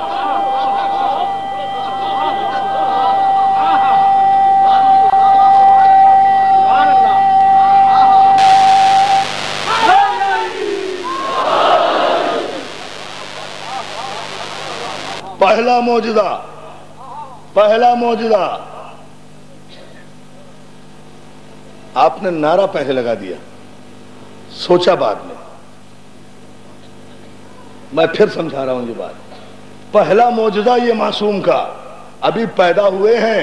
पहला मौजूदा पहला मौजूदा आपने नारा पहले लगा दिया, सोचा बाद में। मैं फिर समझा रहा हूं ये बात। पहला मौजूदा ये मासूम का, अभी पैदा हुए हैं।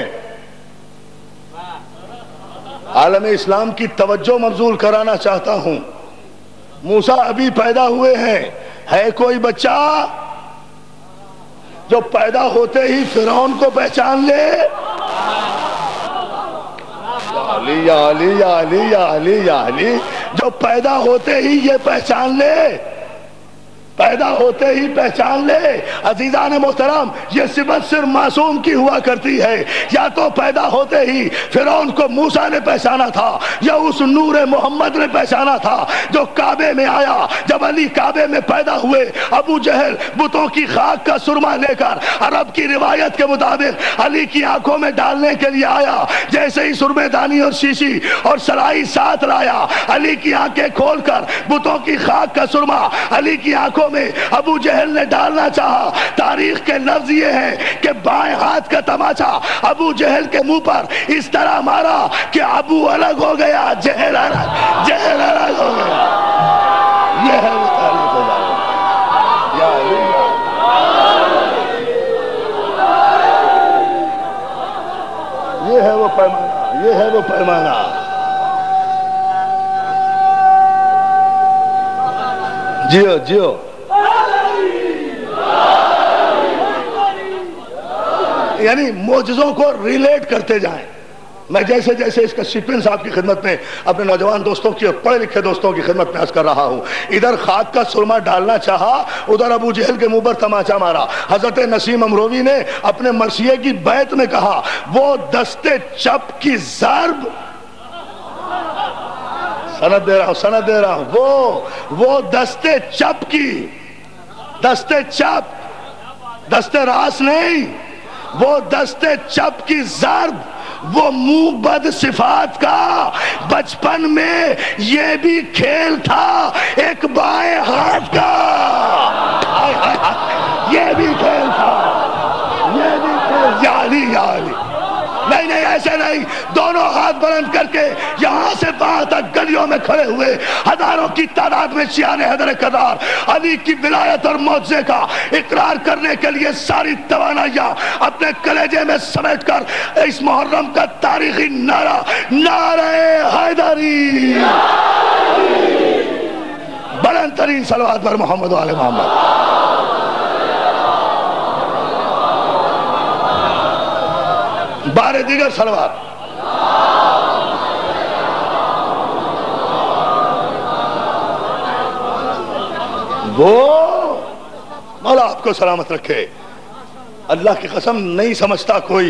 आलम इस्लाम की तवज्जो मंजूर कराना चाहता हूं। मूसा अभी पैदा हुए हैं। है कोई बच्चा जो पैदा होते ही फिरौन को पहचान ले? अली या अली या अली या अली या अली, जो पैदा होते ही ये पहचान ले پیدا ہوتے ہی پہچان لے۔ عزیزان محترم، یہ صفت صرف معصوم کی ہوا کرتی ہے۔ یا تو پیدا ہوتے ہی فرعون کو موسیٰ نے پہچانا تھا، یا اس نور محمد نے پہچانا تھا جو کعبے میں آیا۔ جب علی کعبے میں پیدا ہوئے، ابو جہل بتوں کی خاک کا سرما لے کر عرب کی روایت کے مطابق علی کی آنکھوں میں ڈالنے کے لیے آیا۔ جیسے ہی سرمے دانی اور شیشی اور سرائی ساتھ لایا، علی کی آنکھیں کھول کر بتوں کی خاک کا سرما علی کی آنکھوں میں ابو جہل نے ڈالنا چاہا۔ تاریخ کے لفظ یہ ہے کہ بائیں ہاتھ کا تماچا ابو جہل کے منہ پر اس طرح مارا کہ ابو الگ ہو گیا، جہل الگ جہل الگ ہو گیا۔ یہ ہے وہ تاریخ یا علی، یہ ہے وہ پیمانہ، یہ ہے وہ پیمانہ۔ جیو جیو یعنی معجزوں کو ریلیٹ کرتے جائیں۔ میں جیسے جیسے اس کا سیکوینس آپ کی خدمت میں اپنے نوجوان دوستوں کی اور پڑھے لکھے دوستوں کی خدمت میں عرض کر رہا ہوں۔ ادھر خاک کا سرما ڈالنا چاہا، ادھر ابو جہل کے منہ پر تماچا مارا۔ حضرت نسیم امروی نے اپنے مرثیے کی بیت میں کہا، وہ دستے چپ کی ضرب، سند دے رہا ہوں سند دے رہا ہوں وہ وہ دستے چپ کی، دستے چپ، دستے راس نہیں، وہ دستے چپ کی ضرب، وہ منہ بد صفات کا بچپن میں یہ بھی کھیل تھا ایک بائیں ہاتھ کا، یہ بھی کھیل تھا، یہ بھی کھیل، یا علی یا علی۔ نہیں نہیں ایسے نہیں، دونوں ہاتھ بلند کر کے یہاں سے وہاں تک گلیوں میں کھڑے ہوئے، ہزاروں کی تعداد میں شیعان حیدر کرار علی کی ولایت اور معجزے کا اقرار کرنے کے لیے ساری توانائیاں اپنے کلیجے میں سمیٹ کر اس محرم کا تاریخی نعرہ، نعرہ حیدری، بلند ترین صلوات پر محمد و آل محمد۔ بارے دیگر صلوات۔ وہ مولا آپ کو سلامت رکھے۔ اللہ کی قسم نہیں سمجھتا کوئی،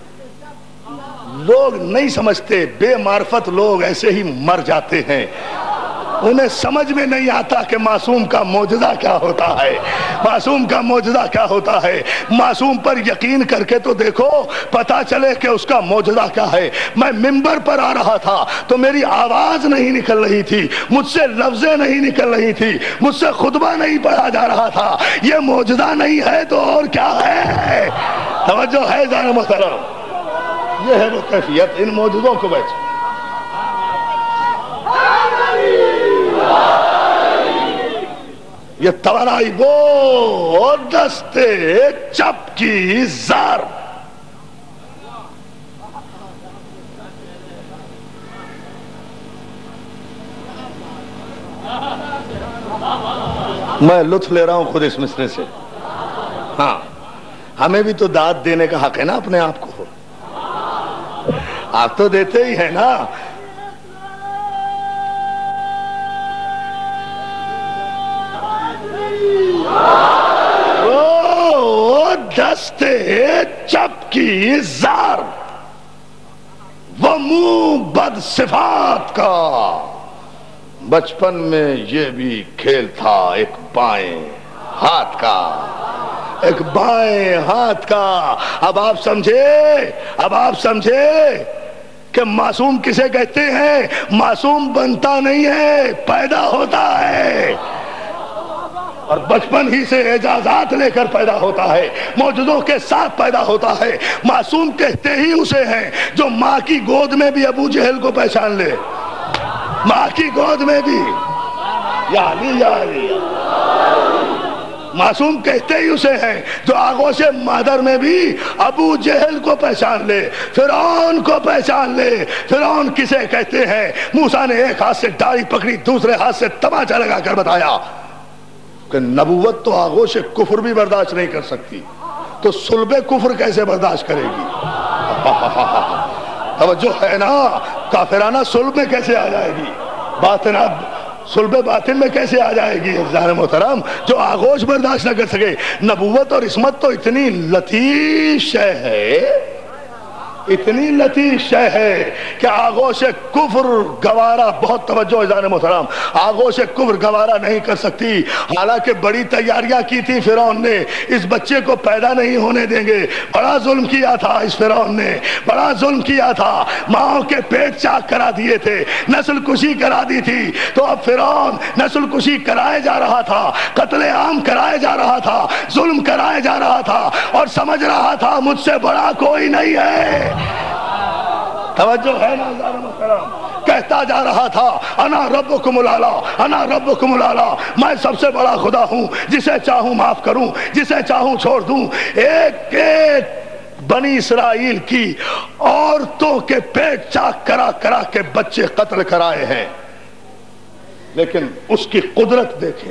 لوگ نہیں سمجھتے، بے معرفت لوگ ایسے ہی مر جاتے ہیں۔ انہیں سمجھ میں نہیں آتا کہ معصوم کا معجزہ کیا ہوتا ہے، معصوم کا معجزہ کیا ہوتا ہے۔ معصوم پر یقین کر کے تو دیکھو، پتا چلے کہ اس کا معجزہ کیا ہے۔ میں منبر پر آ رہا تھا تو میری آواز نہیں نکل رہی تھی، مجھ سے لفظیں نہیں نکل رہی تھی، مجھ سے خطبہ نہیں پڑھا جا رہا تھا۔ یہ معجزہ نہیں ہے تو اور کیا ہے؟ توجہ ہے جان محترم، یہ ہے وہ کیفیت ان معجزوں کو بیچ۔ یہ توانائی وہ دستے چپ کی زار، میں لطف لے رہا ہوں خود اس مصرے سے۔ ہاں ہمیں بھی تو داد دینے کا حق ہے نا اپنے آپ کو، آپ تو دیتے ہی ہیں نا۔ وہ دستے چپ کی زار، وہ منہ بد صفات کا، بچپن میں یہ بھی کھیل تھا ایک بائیں ہاتھ کا، ایک بائیں ہاتھ کا۔ اب آپ سمجھے، اب آپ سمجھے کہ معصوم کسے کہتے ہیں؟ معصوم بنتا نہیں ہے، پیدا ہوتا ہے، اور بچپن ہی سے اعجازات لے کر پیدا ہوتا ہے، معجزوں کے ساتھ پیدا ہوتا ہے۔ معصوم کہتے ہی اسے ہیں جو ماں کی گود میں بھی ابو جہل کو پہچان لے، ماں کی گود میں بھی، یا علی یا علی۔ معصوم کہتے ہی اسے ہیں جو آغوش مادر میں بھی ابو جہل کو پہچان لے، فرعون کو پہچان لے۔ فرعون کسے کہتے ہیں؟ موسیٰ نے ایک ہاتھ سے ڈاڑھی پکڑی، دوسرے ہاتھ سے تماچا لگا کر بتایا کہ نبوت تو آغوش کفر بھی برداشت نہیں کر سکتی، تو صلب کفر کیسے برداشت کرے گی؟ توجہ ہے نا، کافرانہ صلب میں کیسے آ جائے گی؟ باطنہ صلب باطن میں کیسے آ جائے گی عزیزان محترم؟ جو آغوش برداشت نہ کر سکے. نبوت اور عصمت تو اتنی لطیف شے ہے، اتنی لطیف شے ہے کہ آغوش کفر گوارا، بہت توجہ عزیزان محترم، آغوش کفر گوارا نہیں کر سکتی. حالانکہ بڑی تیاریاں کی تھی فرعون نے، اس بچے کو پیدا نہیں ہونے دیں گے. بڑا ظلم کیا تھا اس فرعون نے، بڑا ظلم کیا تھا، ماں کے پیٹ چاک کرا دیے تھے، نسل کشی کرا دی تھی. تو اب فرعون نسل کشی کرائے جا رہا تھا، قتل عام کرائے جا رہا تھا، ظلم کرائے جا رہا تھا، اور سمجھ رہا تھا مجھ سے بڑا کوئی نہیں ہے. توجہ ہے نا عزیزان محترم؟ کہتا جا رہا تھا انا ربکم الاعلی، انا ربکم الاعلی، میں سب سے بڑا خدا ہوں، جسے چاہوں معاف کروں، جسے چاہوں چھوڑ دوں. ایک ایک بنی اسرائیل کی عورتوں کے پیٹ چاک کرا کرا کے بچے قتل کرائے ہیں، لیکن اس کی قدرت دیکھیں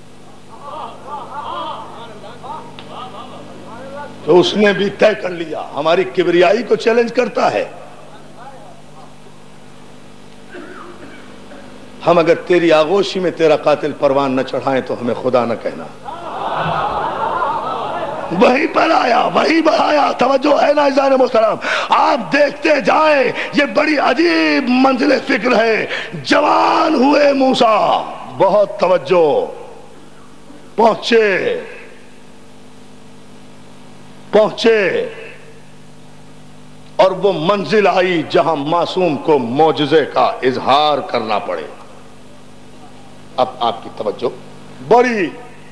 تو اس نے بھی طے کر لیا، ہماری کبریائی کو چیلنج کرتا ہے. ہم اگر تیری آغوشی میں تیرا قاتل پروان نہ چڑھائیں تو ہمیں خدا نہ کہنا. وہی پر آیا، وہی بڑھایا. توجہ ہے نا عزیزان محترم؟ آپ دیکھتے جائیں، یہ بڑی عجیب منزل فکر ہے. جوان ہوئے موسیٰ، بہت توجہ، پہنچے پہنچے اور وہ منزل آئی جہاں معصوم کو معجزے کا اظہار کرنا پڑے. اب آپ کی توجہ بڑی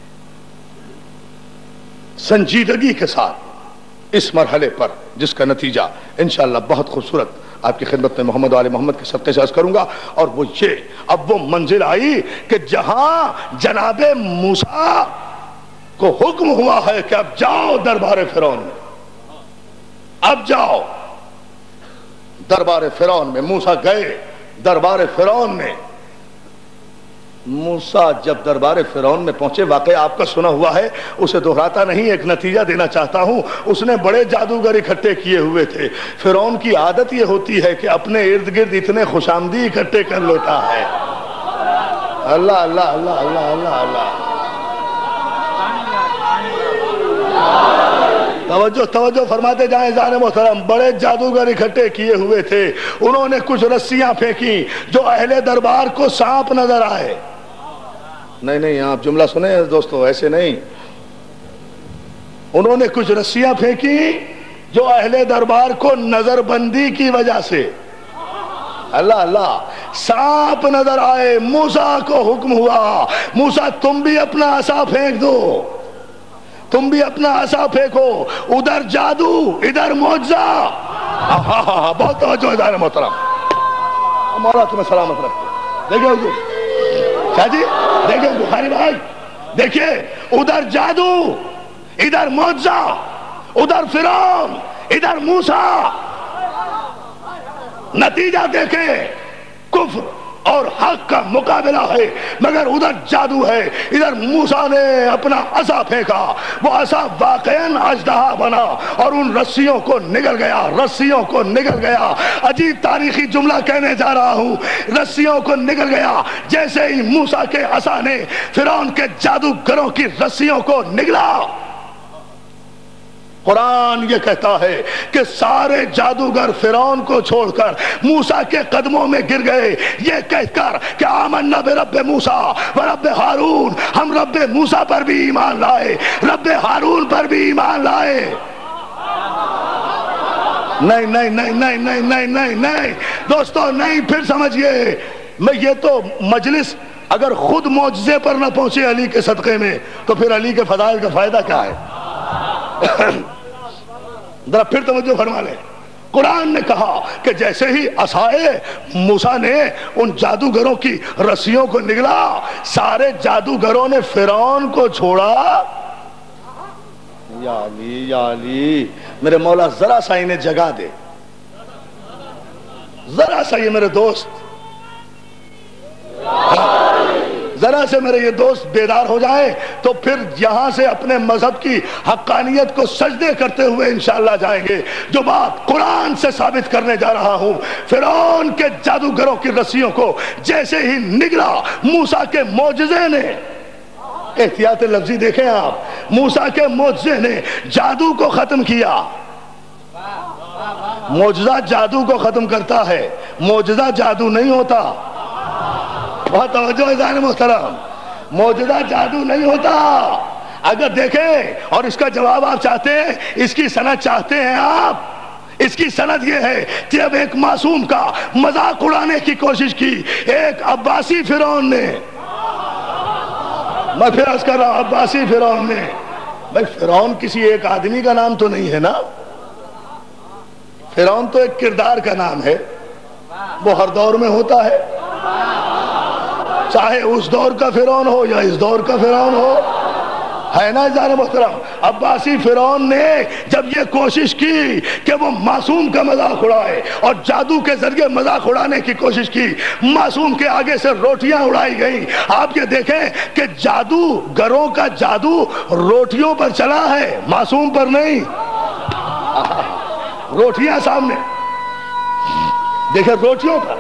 سنجیدگی کے ساتھ اس مرحلے پر، جس کا نتیجہ انشاءاللہ بہت خوبصورت آپ کی خدمت میں محمد و آل محمد کے صدقے سے عرض کروں گا. اور وہ یہ، اب وہ منزل آئی کہ جہاں جناب موسیٰ کو حکم ہوا ہے کہ اب جاؤ دربار فرعون میں، اب جاؤ دربار فرعون میں. موسیٰ گئے دربار فرعون میں. موسیٰ جب دربار فرعون میں پہنچے، واقعہ آپ کا سنا ہوا ہے، اسے دہراتا نہیں، ایک نتیجہ دینا چاہتا ہوں. اس نے بڑے جادوگر اکٹھے کیے ہوئے تھے. فرعون کی عادت یہ ہوتی ہے کہ اپنے ارد گرد اتنے خوش آمدی اکٹھے کر لیتا ہے. اللہ اللہ اللہ اللہ اللہ اللہ. توجہ توجہ فرماتے جائیں عزیزان محترم. بڑے جادوگر اکٹھے کیے ہوئے تھے. انہوں نے کچھ رسیاں پھینکی جو اہل دربار کو سانپ نظر آئے. نہیں نہیں آپ جملہ سنیں دوستو، ایسے نہیں. انہوں نے کچھ رسیاں پھینکی جو اہل دربار کو نظر بندی کی وجہ سے، اللہ اللہ، سانپ نظر آئے. موسیٰ کو حکم ہوا، موسیٰ تم بھی اپنا عصا پھینک دو، تم بھی اپنا عصا پھینکو. ادھر جادو، ادھر معجزہ. بہت توجہ ہے عزیزان محترم. مولا تمہیں سلامت رکھتے. دیکھیں حضور شاہ جی، دیکھیں بخاری بھائی، دیکھیں ادھر جادو، ادھر معجزہ، ادھر فرعون، ادھر موسیٰ. نتیجہ دیکھیں، کفر اور حق کا مقابلہ ہے، مگر ادھر جادو ہے. ادھر موسیٰ نے اپنا عصا پھینکا، وہ عصا واقعاً اژدہا بنا اور ان رسیوں کو نگل گیا، رسیوں کو نگل گیا. عجیب تاریخی جملہ کہنے جا رہا ہوں، رسیوں کو نگل گیا. جیسے ہی موسیٰ کے عصا نے فرعون کے جادوگروں کی رسیوں کو نگلا، قرآن یہ کہتا ہے کہ سارے جادوگر فرعون کو چھوڑ کر موسیٰ کے قدموں میں گر گئے، یہ کہہ کر کہ آمنا برب موسیٰ و رب ہارون، ہم رب موسیٰ پر بھی ایمان لائے، رب ہارون پر بھی ایمان لائے. نہیں نہیں نہیں نہیں نہیں نہیں نہیں نہیں دوستو، نہیں. پھر سمجھئے، میں یہ تو مجلس اگر خود معجزے پر نہ پہنچے علی کے صدقے میں تو پھر علی کے فضائل کا فائدہ کیا ہے؟ ذرا پھر توجہ فرما لیں. قرآن نے کہا کہ جیسے ہی عصائے موسیٰ نے ان جادوگروں کی رسیوں کو نگلا، سارے جادوگروں نے فرعون کو چھوڑا. یا علی یا علی، میرے مولا ذرا سا انہیں جگہ دے، ذرا سا، یہ میرے دوست ذرا سے میرے یہ دوست بیدار ہو جائیں تو پھر یہاں سے اپنے مذہب کی حقانیت کو سجدے کرتے ہوئے انشاءاللہ جائیں گے. جو بات قرآن سے ثابت کرنے جا رہا ہوں، فرعون کے جادوگروں کی رسیوں کو جیسے ہی نگلا موسیٰ کے معجزے نے، احتیاط لفظی دیکھیں آپ، موسیٰ کے معجزے نے جادو کو ختم کیا. معجزہ جادو کو ختم کرتا ہے، معجزہ جادو نہیں ہوتا. بہت توجہ ہے ذہن محترم، معجزہ جادو نہیں ہوتا. اگر دیکھیں اور اس کا جواب آپ چاہتے ہیں، اس کی سند چاہتے ہیں آپ، اس کی سند یہ ہے کہ اب ایک معصوم کا مذاق اڑانے کی کوشش کی ایک عباسی فرعون نے. میں پھر عرض کر رہا ہوں، عباسی فرعون نے. بھائی فرعون کسی ایک آدمی کا نام تو نہیں ہے نا، فرعون تو ایک کردار کا نام ہے، وہ ہر دور میں ہوتا ہے، چاہے اس دور کا فرعون ہو یا اس دور کا فرعون ہو، ہے نا جان محترم. عباسی فرعون نے جب یہ کوشش کی کہ وہ معصوم کا مذاق اڑائے اور جادو کے ذریعے مذاق اڑانے کی کوشش کی، معصوم کے آگے سے روٹیاں اڑائی گئیں. آپ یہ دیکھیں کہ جادو گروں کا جادو روٹیوں پر چلا ہے، معصوم پر نہیں. روٹیاں سامنے دیکھیں، روٹیوں پر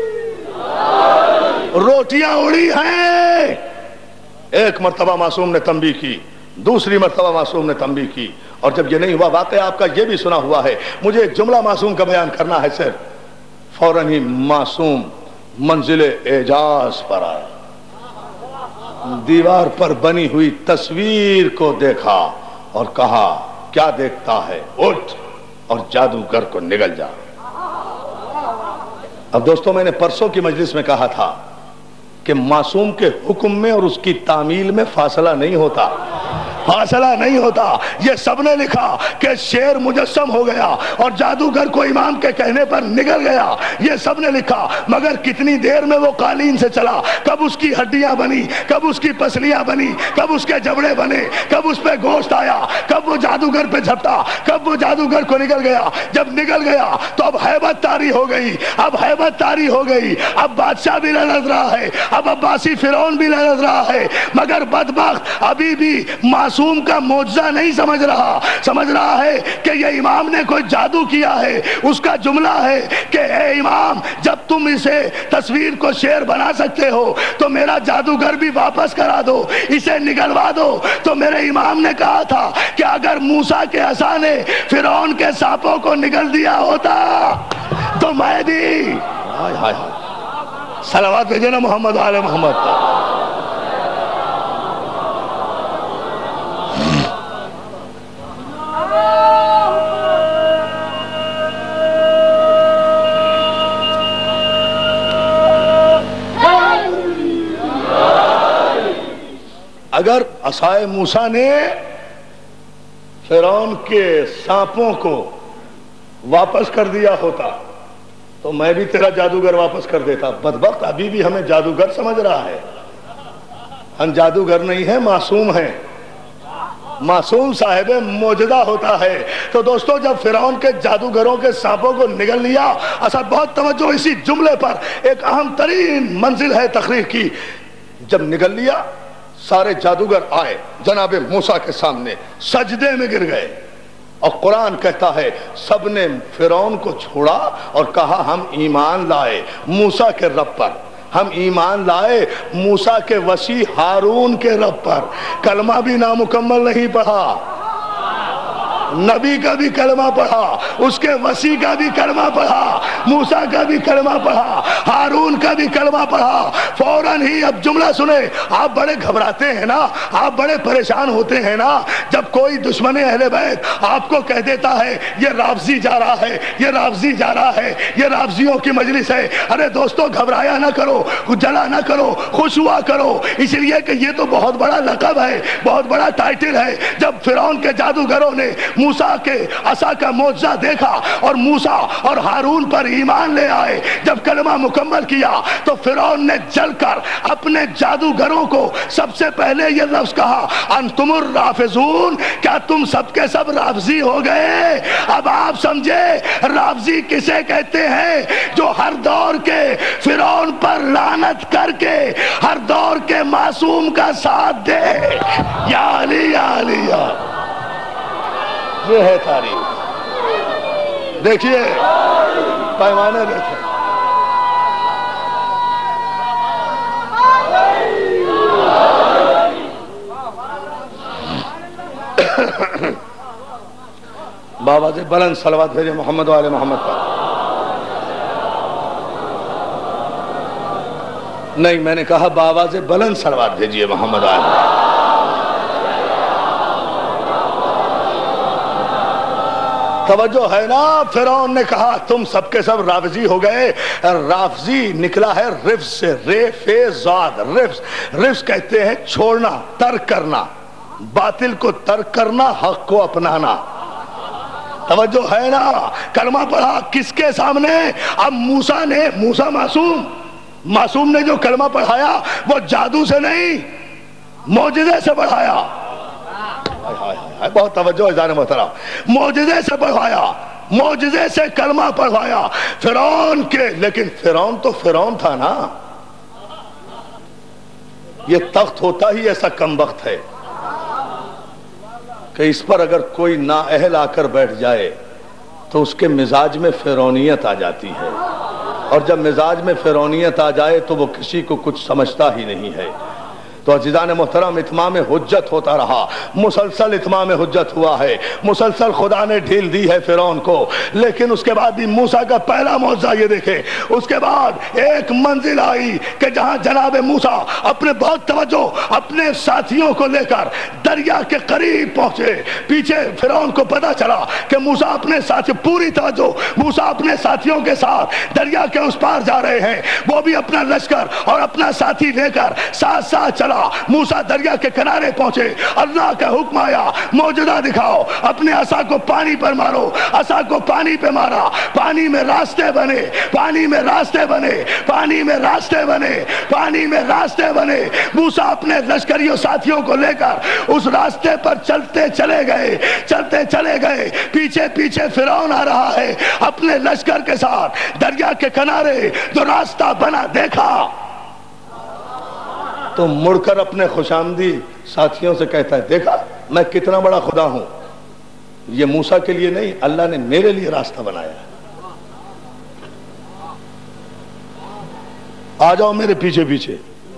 روٹیاں اڑی ہیں. ایک مرتبہ معصوم نے تنبیہ کی، دوسری مرتبہ معصوم نے تنبیہ کی، اور جب یہ نہیں ہوا، واقعہ آپ کا یہ بھی سنا ہوا ہے، مجھے ایک جملہ معصوم کا بیان کرنا ہے صرف، فوراً ہی معصوم منزل اعجاز پر آیا، دیوار پر بنی ہوئی تصویر کو دیکھا اور کہا کیا دیکھتا ہے، اٹھ اور جادوگر کو نگل جا. اب دوستوں، میں نے پرسوں کی مجلس میں کہا تھا کہ معصوم کے حکم میں اور اس کی تعمیل میں فاصلہ نہیں ہوتا، فاصلہ نہیں ہوتا. یہ سب نے لکھا کہ شیر مجسم ہو گیا اور جادوگر کو امام کے کہنے پر نگل گیا، یہ سب نے لکھا، مگر کتنی دیر میں وہ قالین سے چلا، کب اس کی ہڈیاں بنی، کب اس کی پسلیاں بنی، کب اس کے جبڑے بنے، کب اس پہ گوشت آیا، کب وہ جادوگر پہ جھپٹا، کب وہ جادوگر کو نگل گیا. جب نگل گیا تو اب ہیبت طاری ہو گئی، اب ہیبت طاری ہو گئی، اب بادشاہ بھی لڑ رہا ہے، اب عباسی فرعون بھی لڑ رہا ہے، مگر بدبخت ابھی بھی معصوم کا معجزہ نہیں سمجھ رہا. سمجھ رہا ہے کہ یہ امام نے کوئی جادو کیا ہے. اس کا جملہ ہے کہ اے امام، جب تم اسے تصویر کو شیر بنا سکتے ہو تو میرا جادوگر بھی واپس کرا دو، اسے نگلوا دو. تو میرے امام نے کہا تھا کہ اگر موسیٰ کے عصا نے فرعون کے سانپوں کو نگل دیا ہوتا تو میں بھی. ہائے ہائے ہائے، صلوات بھیجے نا محمد آل محمد. اگر عصائے موسیٰ نے فرعون کے سانپوں کو واپس کر دیا ہوتا تو میں بھی تیرا جادوگر واپس کر دیتا. بدبخت ابھی بھی ہمیں جادوگر سمجھ رہا ہے. ہم جادوگر نہیں ہیں، معصوم ہیں. معصوم صاحب معجزہ ہوتا ہے. تو دوستو، جب فرعون کے جادوگروں کے سانپوں کو نگل لیا، اصل بہت توجہ اسی جملے پر، ایک اہم ترین منزل ہے تقریر کی. جب نگل لیا، سارے جادوگر آئے جناب موسیٰ کے سامنے، سجدے میں گر گئے، اور قرآن کہتا ہے سب نے فرعون کو چھوڑا اور کہا ہم ایمان لائے موسیٰ کے رب پر، ہم ایمان لائے موسیٰ کے وسیع ہارون کے رب پر. کلمہ بھی نامکمل نہیں پڑھا، نبی کا بھی کلمہ پڑھا، اس کے وسیع کا بھی کلمہ پڑھا، موسیٰ کا بھی کلمہ پڑھا، ہارون کا بھی کلمہ پڑھا. فوراً ہی اب جملہ سنیں. آپ بڑے گھبراتے ہیں نا، آپ بڑے پریشان ہوتے ہیں نا جب کوئی دشمن اہل بیت آپ کو کہہ دیتا ہے یہ رافضی جا رہا ہے، یہ رافضی جا رہا ہے، یہ رافضیوں کی مجلس ہے. ارے دوستو، گھبرایا نہ کرو، جلا نہ کرو، خوش ہوا کرو، اس لیے کہ یہ تو بہت بڑا لقب ہے، بہت بڑا ٹائٹل ہے. جب فرعون کے جادوگروں نے موسیٰ کے عصا کا معجزہ دیکھا اور موسیٰ اور ہارون پر ایمان لے آئے، جب کلمہ مکمل کیا تو فرعون نے جل کر اپنے جادوگروں کو سب سے پہلے یہ لفظ کہا انتم الرافضون، کیا تم سب کے سب رافضی ہو گئے؟ اب آپ سمجھے رافضی کسے کہتے ہیں؟ جو ہر دور کے فرعون پر لعنت کر کے ہر دور کے معصوم کا ساتھ دے۔ یا علی یا علی یا، یہ ہے تاریخ۔ دیکھیے پیمانے دیکھیں، بابا سے بلند صلوات بھیجے محمد والے محمد پر۔ نہیں، میں نے کہا بابا سے بلند صلوات بھیجیے محمد والے۔ توجہ ہے نا؟ فرعون نے کہا تم سب کے سب رافضی ہو گئے۔ رافضی نکلا ہے رفض سے، رے فے زاد، رفض۔ رفض کہتے ہیں چھوڑنا، ترک کرنا، باطل کو ترک کرنا، حق کو اپنانا۔ توجہ ہے نا؟ کلمہ پڑھا کس کے سامنے؟ اب موسیٰ نے، موسیٰ معصوم معصوم نے جو کلمہ پڑھایا وہ جادو سے نہیں، معجزے سے پڑھایا۔ بہت توجہ عزیزان محترم، معجزے سے پڑھایا، معجزے سے کلمہ پڑھایا فرعون کے۔ لیکن فرعون تو فرعون تھا نا، یہ تخت ہوتا ہی ایسا کمبخت ہے کہ اس پر اگر کوئی نااہل آ کر بیٹھ جائے تو اس کے مزاج میں فرعونیت آ جاتی ہے، اور جب مزاج میں فرعونیت آ جائے تو وہ کسی کو کچھ سمجھتا ہی نہیں ہے۔ تو عزیزان محترم اتمام حجت ہوتا رہا، مسلسل اتمام حجت ہوا ہے، مسلسل خدا نے ڈھیل دی ہے فرعون کو۔ لیکن اس کے بعد بھی موسیٰ کا پہلا معجزہ یہ دیکھیں، اس کے بعد ایک منزل آئی کہ جہاں جناب موسیٰ اپنے بہت توجہ اپنے ساتھیوں کو لے کر دریا کے قریب پہنچے۔ پیچھے فرعون کو پتا چلا کہ موسیٰ اپنے ساتھی، پوری توجہ، موسیٰ اپنے ساتھیوں کے ساتھ دریا کے اس پار جا رہے ہیں، وہ بھی اپنا لشکر اور اپنا ساتھی لے کر ساتھ ساتھ چلا۔ موسیٰ دریا کے کنارے پہنچے، اللہ کا حکم آیا معجزہ دکھاؤ، اپنے عصا کو پانی پر مارو۔ عصا کو پانی پہ مارا، پانی میں راستے بنے، پانی میں راستے بنے، پانی میں راستے بنے، پانی میں راستے بنے۔ موسیٰ اپنے لشکریوں ساتھیوں کو لے کر اس راستے پر چلتے چلے گئے، چلتے چلے گئے۔ پیچھے پیچھے فرعون آ رہا ہے اپنے لشکر کے ساتھ۔ دریا کے کنارے جو راستہ بنا دیکھا تو مڑ کر اپنے خوشامدی ساتھیوں سے کہتا ہے دیکھا میں کتنا بڑا خدا ہوں، یہ موسیٰ کے لیے نہیں، اللہ نے میرے لیے راستہ بنایا ہے، آ جاؤ میرے پیچھے پیچھے۔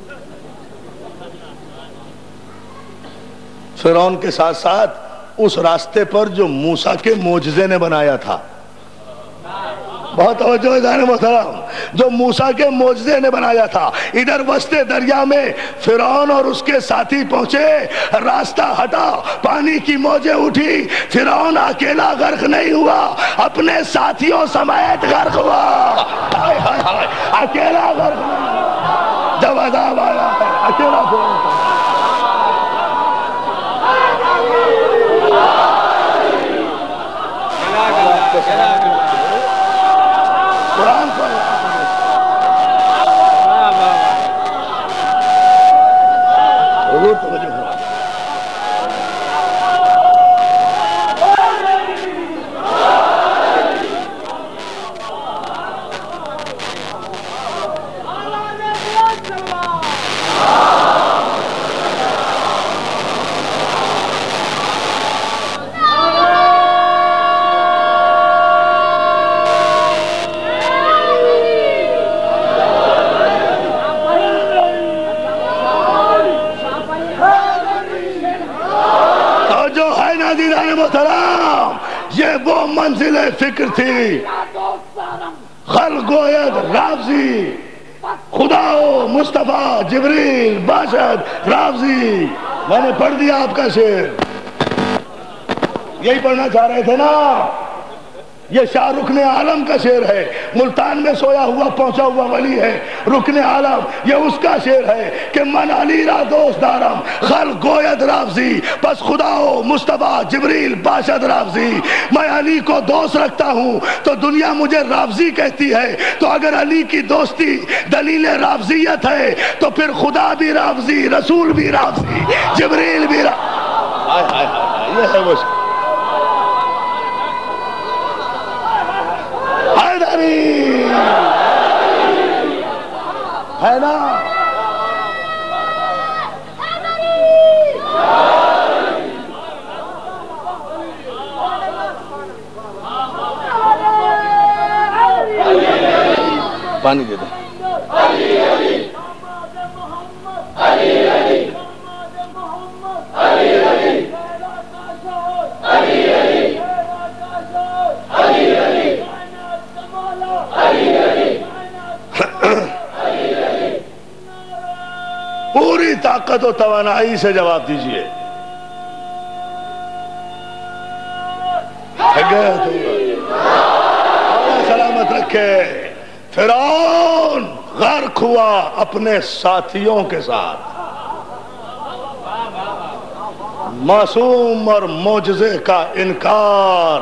فرعون کے ساتھ ساتھ اس راستے پر جو موسیٰ کے معجزے نے بنایا تھا، بہت توجہ عزیزان محترم، جو موسیٰ کے معجزے نے بنایا تھا، ادھر وسط دریا میں فرعون اور اس کے ساتھی پہنچے، راستہ ہٹا، پانی کی موجیں اٹھی، فرعون اکیلا غرق نہیں ہوا، اپنے ساتھیوں سمیت غرق ہوا۔ ہائے ہائے ہائے، اکیلا غرق نہیں ہوا، جب عذاب آیا ہے اکیلا فرعون تھا۔ قرآن کو حضور توجہ فرمائیں۔ یہ وہ منزل فکر تھی، خلق گوید رافضی، خدا و مصطفیٰ جبریل باشد رافضی۔ میں نے پڑھ دیا آپ کا شعر، یہی پڑھنا چاہ رہے تھے نا؟ یہ شاہ رکن عالم کا شعر ہے، ملتان میں سویا ہوا پہنچا ہوا ولی ہے رکن عالم، یہ اس کا شعر ہے کہ من علی را دوست دارم بل گوید رافضی، پس خدا و مصطفیٰ جبریل باشد رافضی. میں علی کو دوست رکھتا ہوں تو دنیا مجھے رافضی کہتی ہے، تو اگر علی کی دوستی دلیل رافضیت ہے تو پھر خدا بھی رافضی، رسول بھی رافضی، جبریل بھی رافضی. یہ ہے وہ حیدری ہے نا. پانی دے دیں. پوری طاقت و توانائی سے جواب دیجئے. سلامت رکھے. فرعون غرق ہوا اپنے ساتھیوں کے ساتھ. معصوم اور معجزے کا انکار.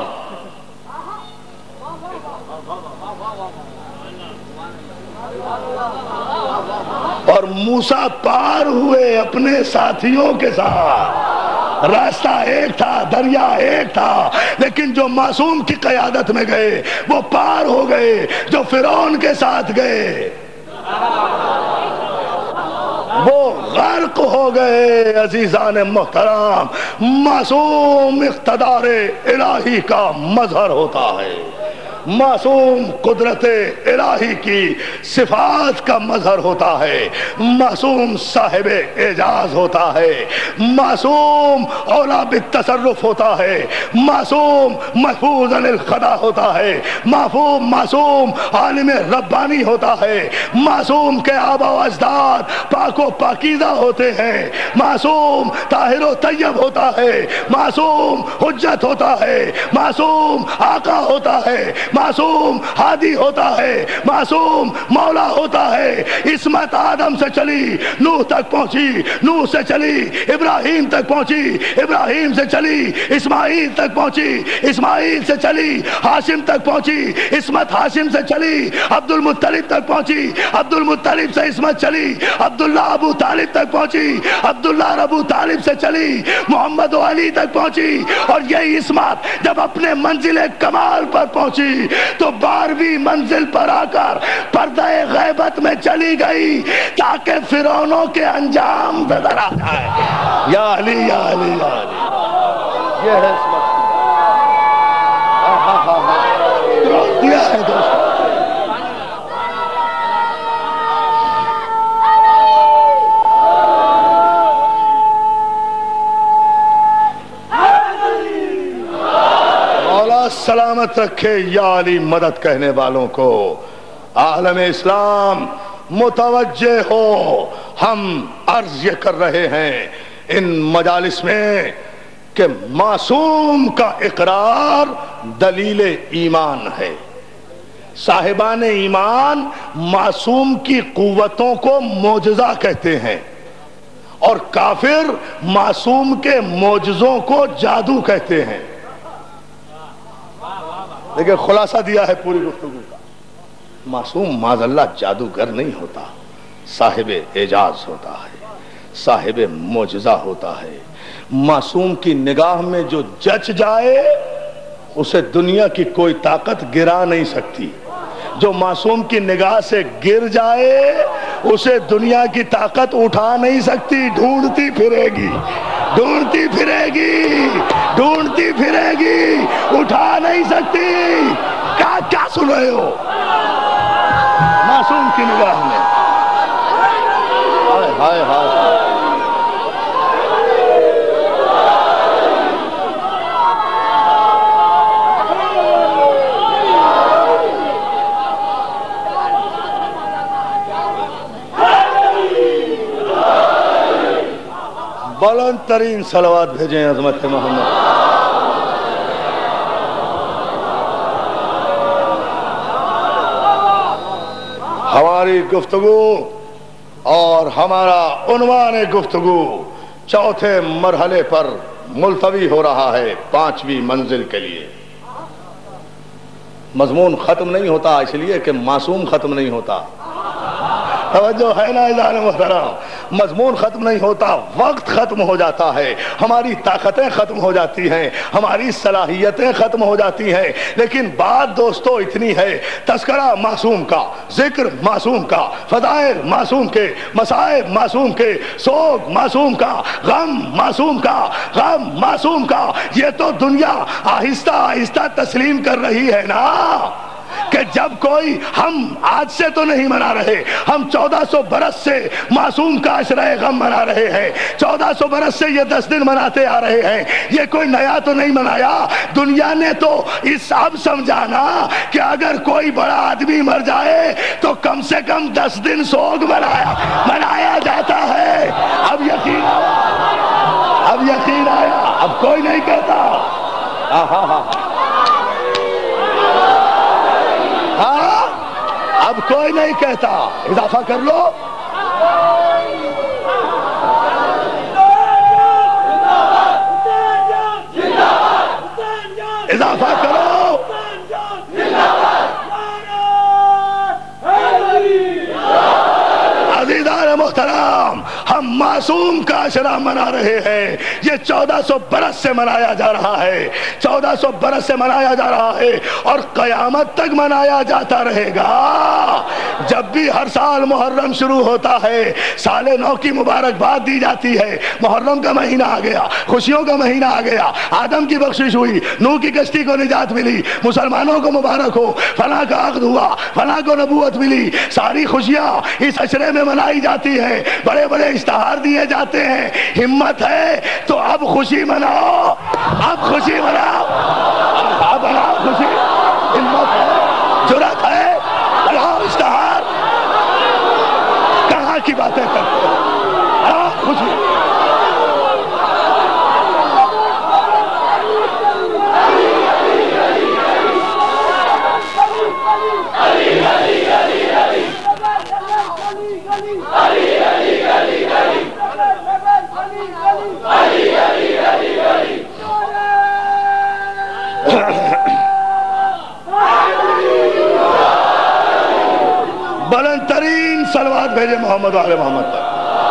اور موسیٰ پار ہوئے اپنے ساتھیوں کے ساتھ. راستہ ایک تھا، دریا ایک تھا، لیکن جو معصوم کی قیادت میں گئے وہ پار ہو گئے، جو فرعون کے ساتھ گئے وہ غرق ہو گئے. عزیزان محترم، معصوم اقتدار الہی کا مظہر ہوتا ہے، معصوم قدرت الہی کی صفات کا مظہر ہوتا ہے، معصوم صاحب اعجاز ہوتا ہے، معصوم اولا بالتصرف ہوتا ہے، معصوم محفوظ عن الخطا ہوتا ہے، معصوم معصوم عالم ربانی ہوتا ہے، معصوم کے آبا و اجداد پاک و پاکیزہ ہوتے ہیں، معصوم طاہر و طیب ہوتا ہے، معصوم حجت ہوتا ہے، معصوم آقا ہوتا ہے، معصوم ہادی ہوتا ہے، معصوم مولا ہوتا ہے. عصمت آدم سے چلی نوح تک پہنچی، نوح سے چلی ابراہیم تک پہنچی، ابراہیم سے چلی اسماعیل تک پہنچی، اسماعیل سے چلی ہاشم تک پہنچی، عصمت ہاشم سے چلی عبد المطلب تک پہنچی، عبد المطلب سے عصمت چلی عبداللہ ابو طالب تک پہنچی، عبداللہ ابو طالب سے چلی محمد و علی تک پہنچی. اور یہ عصمت جب اپنے منزل کمال پر پہنچی تو بارہویں منزل پر آ کر پردہ غیبت میں چلی گئی تاکہ فرعونوں کے انجام نظر آ جائے. یا علی یا علی یا علی، یہ ہے عصمت. ہاں ہاں ہاں یہ ہے دوست. سلامت رکھے یا علی مدد کہنے والوں کو. عالم اسلام متوجہ ہو، ہم عرض یہ کر رہے ہیں ان مجالس میں کہ معصوم کا اقرار دلیل ایمان ہے. صاحبان ایمان معصوم کی قوتوں کو معجزہ کہتے ہیں، اور کافر معصوم کے معجزوں کو جادو کہتے ہیں. لیکن خلاصہ دیا ہے پوری گفتگو کا. معصوم معاذ اللہ جادوگر نہیں ہوتا، صاحب اعجاز ہوتا ہے، صاحب معجزہ ہوتا ہے. معصوم کی نگاہ میں جو جچ جائے اسے دنیا کی کوئی طاقت گرا نہیں سکتی. جو معصوم کی نگاہ سے گر جائے اسے دنیا کی طاقت اٹھا نہیں سکتی. ڈھونڈتی پھرے گی، ڈھونڈتی پھرے گی، ڈھونڈتی پھرے گی، اٹھا نہیں سکتی. کیا کیا سن رہے ہو؟ معصوم کی نگاہ میں ہائے ہائے ہائے. بلند ترین صلوات بھیجیں عظمت محمد. ہماری گفتگو اور ہمارا عنوان گفتگو چوتھے مرحلے پر ملتوی ہو رہا ہے پانچویں منزل کے لیے۔ مضمون ختم نہیں ہوتا اس لیے کہ معصوم ختم نہیں ہوتا، توجہ ہے نا اذان محترم، مضمون ختم نہیں ہوتا، وقت ختم ہو جاتا ہے، ہماری طاقتیں ختم ہو جاتی ہیں، ہماری صلاحیتیں ختم ہو جاتی ہیں، لیکن بات دوستو اتنی ہے، تذکرہ معصوم کا، ذکر معصوم کا، فضائل معصوم کے، مصائب معصوم کے، سوگ معصوم کا، غم معصوم کا، غم معصوم کا، یہ تو دنیا آہستہ آہستہ تسلیم کر رہی ہے نا کہ جب کوئی، ہم آج سے تو نہیں منا رہے، ہم چودہ سو برس سے معصوم کا عشرہ غم منا رہے ہیں، چودہ سو برس سے یہ دس دن مناتے آ رہے ہیں، یہ کوئی نیا تو نہیں منایا، دنیا نے تو اس اب سمجھانا کہ اگر کوئی بڑا آدمی مر جائے تو کم سے کم دس دن سوگ منایا منایا جاتا ہے۔ اب یقین آیا، اب یقین آیا، اب کوئی نہیں کہتا ہاں ہاں ہاں ہاں، اب کوئی نہیں کہتا، اضافہ کر لو، اضافہ کرو، عزیزان محترم، ہم معصوم کا عشرہ منا رہے ہیں، یہ چودہ سو برس سے منایا جا رہا ہے، چودہ سو برس سے منایا جا رہا ہے اور قیامت تک منایا جاتا رہے گا۔ جب بھی ہر سال محرم شروع ہوتا ہے، سال نو کی مبارکباد دی جاتی ہے، محرم کا مہینہ آ گیا، خوشیوں کا مہینہ آ گیا، آدم کی بخشش ہوئی، نوح کی کشتی کو نجات ملی، مسلمانوں کو مبارک ہو، فلاں کا عقد ہوا، فلاں کو نبوت ملی، ساری خوشیاں اس عشرے میں منائی جاتی ہیں، بڑے بڑے اشتہار دیے جاتے ہیں، ہمت ہے تو اب خوشی مناؤ، اب خوشی مناؤ، اب مناؤ خوشی، ہمت ہے، جرأت ہے، بڑھاؤ اشتہار، کہاں کی باتیں کرتے ہیں، بڑھاؤ خوشی۔ بلند ترین صلوات بھیجے محمد و آل محمد پر۔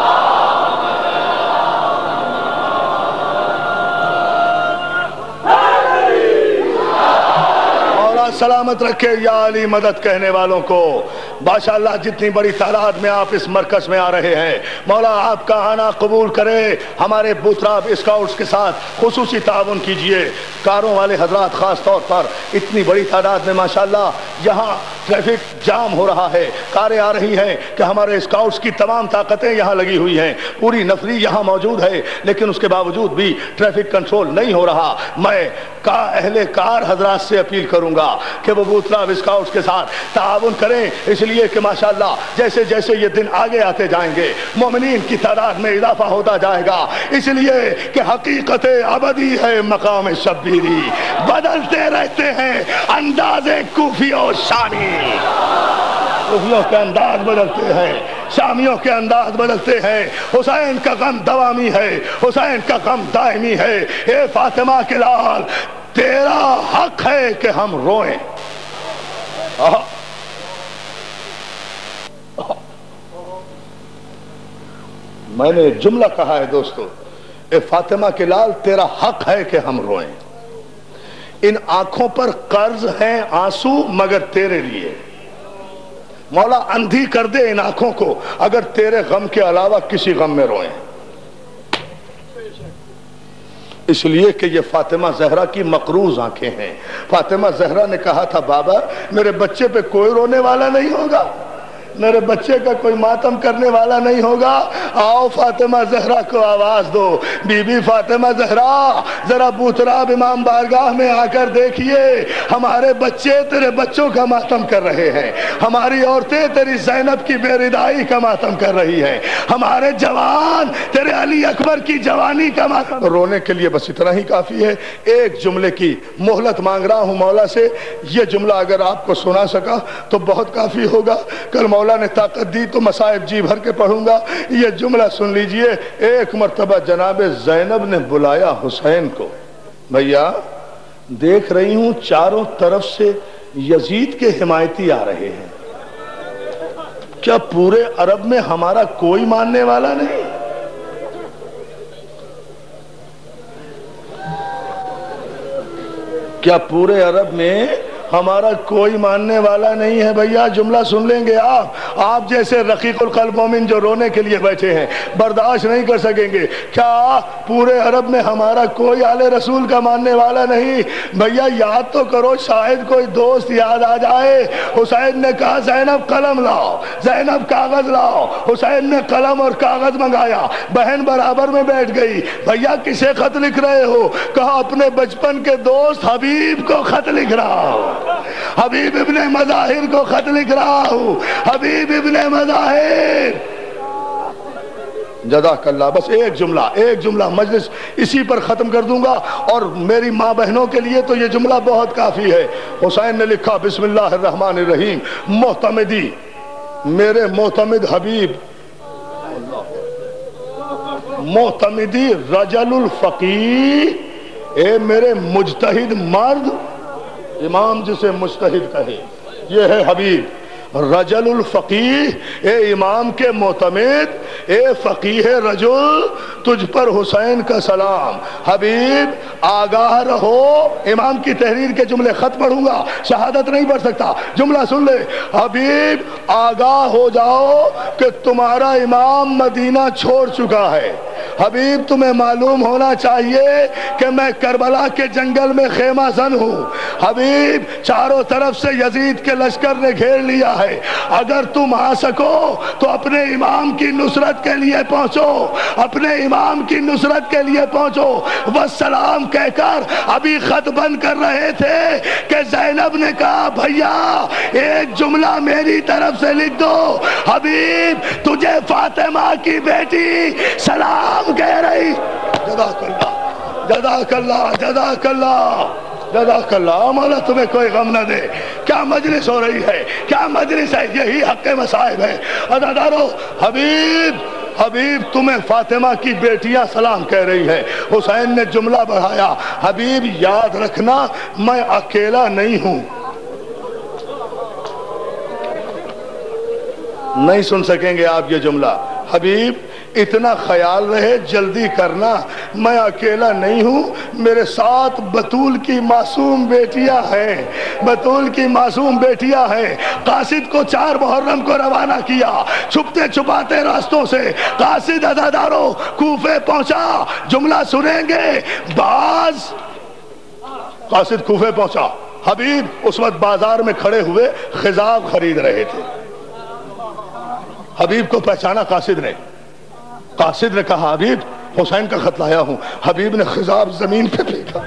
مولا سلامت رکھے یا علی مدد کہنے والوں کو۔ باشا اللہ جتنی بڑی تعداد میں آپ اس مرکز میں آ رہے ہیں، مولا آپ کا آنا قبول کرے، ہمارے بوتراب اسکاؤٹس کے ساتھ خصوصی تعاون کیجئے، کاروں والے حضرات خاص طور پر اتنی بڑی تعداد میں ماشاءاللہ یہاں ٹریفک جام ہو رہا ہے، کاریں آ رہی ہیں کہ ہمارے اسکاؤٹس کی تمام طاقتیں یہاں لگی ہوئی ہیں، پوری نفری یہاں موجود ہے، لیکن اس کے باوجود بھی ٹریفک کنٹرول نہیں ہو رہا۔ میں کا اہل کار حضرات سے اپیل کروں گا کہ وہ بوتراب اسکاؤٹس کے ساتھ تعاون کریں، اس لیے کہ ماشاءاللہ جیسے جیسے یہ دن آگے آتے جائیں گے مومنین کی تعداد میں اضافہ ہوتا جائے گا، اس لیے کہ حقیقت ابدی ہے مقام شبیری، بدلتے رہتے ہیں انداز کوفی و شامی، کوفیوں کے انداز بدلتے ہیں، شامیوں کے انداز بدلتے ہیں، حسین کا غم دوامی ہے، حسین کا غم دائمی ہے، اے فاطمہ کے لال تیرا حق ہے کہ ہم روئیں۔ میں نے جملہ کہا ہے دوستو، اے فاطمہ کے لال تیرا حق ہے کہ ہم روئیں، ان آنکھوں پر قرض ہیں آنسو مگر تیرے لیے، مولا اندھی کر دے ان آنکھوں کو اگر تیرے غم کے علاوہ کسی غم میں روئیں، اس لیے کہ یہ فاطمہ زہرا کی مقروض آنکھیں ہیں۔ فاطمہ زہرا نے کہا تھا بابا میرے بچے پہ کوئی رونے والا نہیں ہوگا، میرے بچے کا کوئی ماتم کرنے والا نہیں ہوگا، آؤ فاطمہ زہرا کو آواز دو، بی بی فاطمہ زہرا ذرا بوتراب امام بارگاہ میں آ کر دیکھیے، ہمارے بچے تیرے بچوں کا ماتم کر رہے ہیں، ہماری عورتیں تیری زینب کی بے ردائی کا ماتم کر رہی ہیں، ہمارے جوان تیرے علی اکبر کی جوانی کا ماتم۔ رونے کے لیے بس اتنا ہی کافی ہے، ایک جملے کی مہلت مانگ رہا ہوں مولا سے، یہ جملہ اگر آپ کو سنا سکا تو بہت کافی ہوگا، کل مولا نے طاقت دی تو مصائب جی بھر کے پڑھوں گا، یہ जुमला सुन लीजिए। एक मर्तबा जनाब ज़ैनब ने बुलाया हुसैन को, भैया देख रही हूं चारों तरफ से यजीद के हिमायती आ रहे हैं, क्या पूरे अरब में हमारा कोई मानने वाला नहीं? क्या पूरे अरब में हमारा कोई मानने वाला नहीं है? भैया जुमला सुन लेंगे आप। आप जैसे रकीकुल कल्ब मोमिन जो रोने के लिए बैठे हैं, बर्दाश्त नहीं कर सकेंगे। क्या पूरे अरब में हमारा कोई आले रसूल का मानने वाला नहीं? भैया याद तो करो, शायद कोई दोस्त याद आ जाए। हुसैन ने कहा ज़ैनब कलम लाओ, ज़ैनब कागज लाओ। हुसैन ने कलम और कागज मंगाया, बहन बराबर में बैठ गई। भैया किसे खत लिख रहे हो? कहा अपने बचपन के दोस्त हबीब को खत लिख रहा हूं, हबीब इब्ने मज़ाहिर को खत लिख रहा हूं, हबीब इब्ने मज़ाहिर। जज़ाकल्लाह। बस एक जुमला, एक जुमला मजलिस इसी पर खत्म कर दूंगा, और मेरी माँ बहनों के लिए तो ये जुमला बहुत काफी है। हुसैन ने लिखा बिस्मिल्लाहिर्रहमानिर्रहीम, मोहतमिदी मेरे मोहतमिद हबीब, मोहतमिदी रजलुल फकीह, ए मेरे मुजतहिद मर्द, इमाम जिसे मुजतहिद कहे ये है हबीब। रजलुल फकीह, ए इमाम के मोतमिद, ए फकीह रजुल, तुझ पर हुसैन का सलाम। हबीब आगाह रहो। इमाम की तहरीर के जुमले खत पढ़ूंगा, शहादत नहीं पढ़ सकता। जुमला सुन ले, हबीब आगाह हो जाओ कि तुम्हारा इमाम मदीना छोड़ चुका है। हबीब तुम्हें मालूम होना चाहिए कि मैं करबला के जंगल में खेमा जन हूँ। हबीब चारों तरफ से यजीद के लश्कर ने घेर लिया है, अगर तुम आ सको तो अपने इमाम की नुसरत के लिए पहुंचो, अपने इमाम की नुसरत के लिए पहुंचो। वस्सलाम कहकर अभी खत बंद कर रहे थे कि ज़ैनब ने कहा भैया एक जुमला मेरी तरफ से लिख दो, हबीब तुझे फातिमा की बेटी सलाम कह रही। जज़ाकल्लाह, जज़ाकल्लाह, जज़ाकल्लाह, जज़ाकल्लाह। मौला तुम्हें कोई गम न दे। क्या मजलिस हो रही है, क्या मजलिस है, यही हक़ मसाइब है। अदादारो, हबीब हबीब तुम्हें फातिमा की बेटियां सलाम कह रही है। हुसैन ने जुमला बढ़ाया, हबीब याद रखना मैं अकेला नहीं हूं। नहीं सुन सकेंगे आप ये जुमला। हबीब इतना ख्याल रहे, जल्दी करना, मैं अकेला नहीं हूं, मेरे साथ बतूल की मासूम बेटियां हैं, बतूल की मासूम बेटियां हैं। कासिद को चार मुहर्रम को रवाना किया, छुपते छुपाते रास्तों से कासिद अज़ादारों कूफे पहुंचा। जुमला सुनेंगे, बाज कासिद कूफे पहुंचा। हबीब उस वक्त बाजार में खड़े हुए खिजाब खरीद रहे थे। हबीब को पहचाना कासिद ने। कासिद ने कहा हबीब हुसैन का खत लाया हूं। हबीब ने खिजाब जमीन पे फेंका।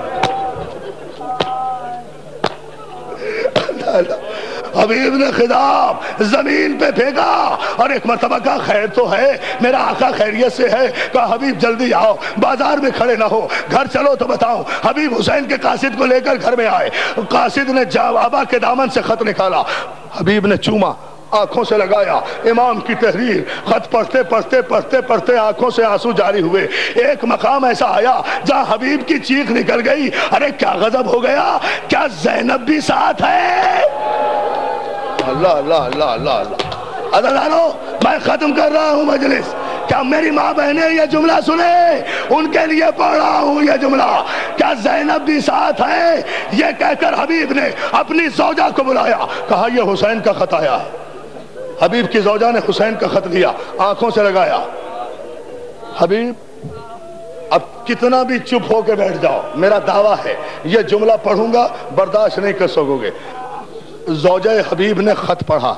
हबीब ने खिजाब जमीन पे फेंका और एक मरतबा का खैर तो है, मेरा आका खैरियत से है। कहा हबीब जल्दी आओ, बाजार में खड़े ना हो, घर चलो तो बताओ। हबीब हुसैन के कासिद को लेकर घर में आए। कासिद ने जवाबा के दामन से खत निकाला, हबीब ने चूमा, आंखों से लगाया, इमाम की तहरीर। खत पढ़ते पढ़ते पढ़ते पढ़ते आंखों से आंसू जारी हुए। एक मकाम ऐसा आया जहां हबीब की चीख निकल गई, अरे क्या गजब हो गया, क्या ज़ैनब भी साथ है? अल्लाह अल्लाह अल्लाह अल्लाह अल्लाह। अज़ादारो, मैं खत्म कर रहा हूं मजलिस। क्या मेरी माँ बहनें ये जुमला सुने? उनके लिए पढ़ रहा हूं ये जुमला। क्या ज़ैनब भी साथ है? ये कहकर हबीब ने अपनी ज़ौजा को बुलाया, कहा ये हुसैन का खत आया है। हबीब की ज़ौजा ने हुसैन का खत लिया, आंखों से लगाया। हबीब अब कितना भी चुप होकर बैठ जाओ, मेरा दावा है ये जुमला पढ़ूंगा, बर्दाश्त नहीं कर सकोगे। ज़ौजा हबीब ने खत पढ़ा।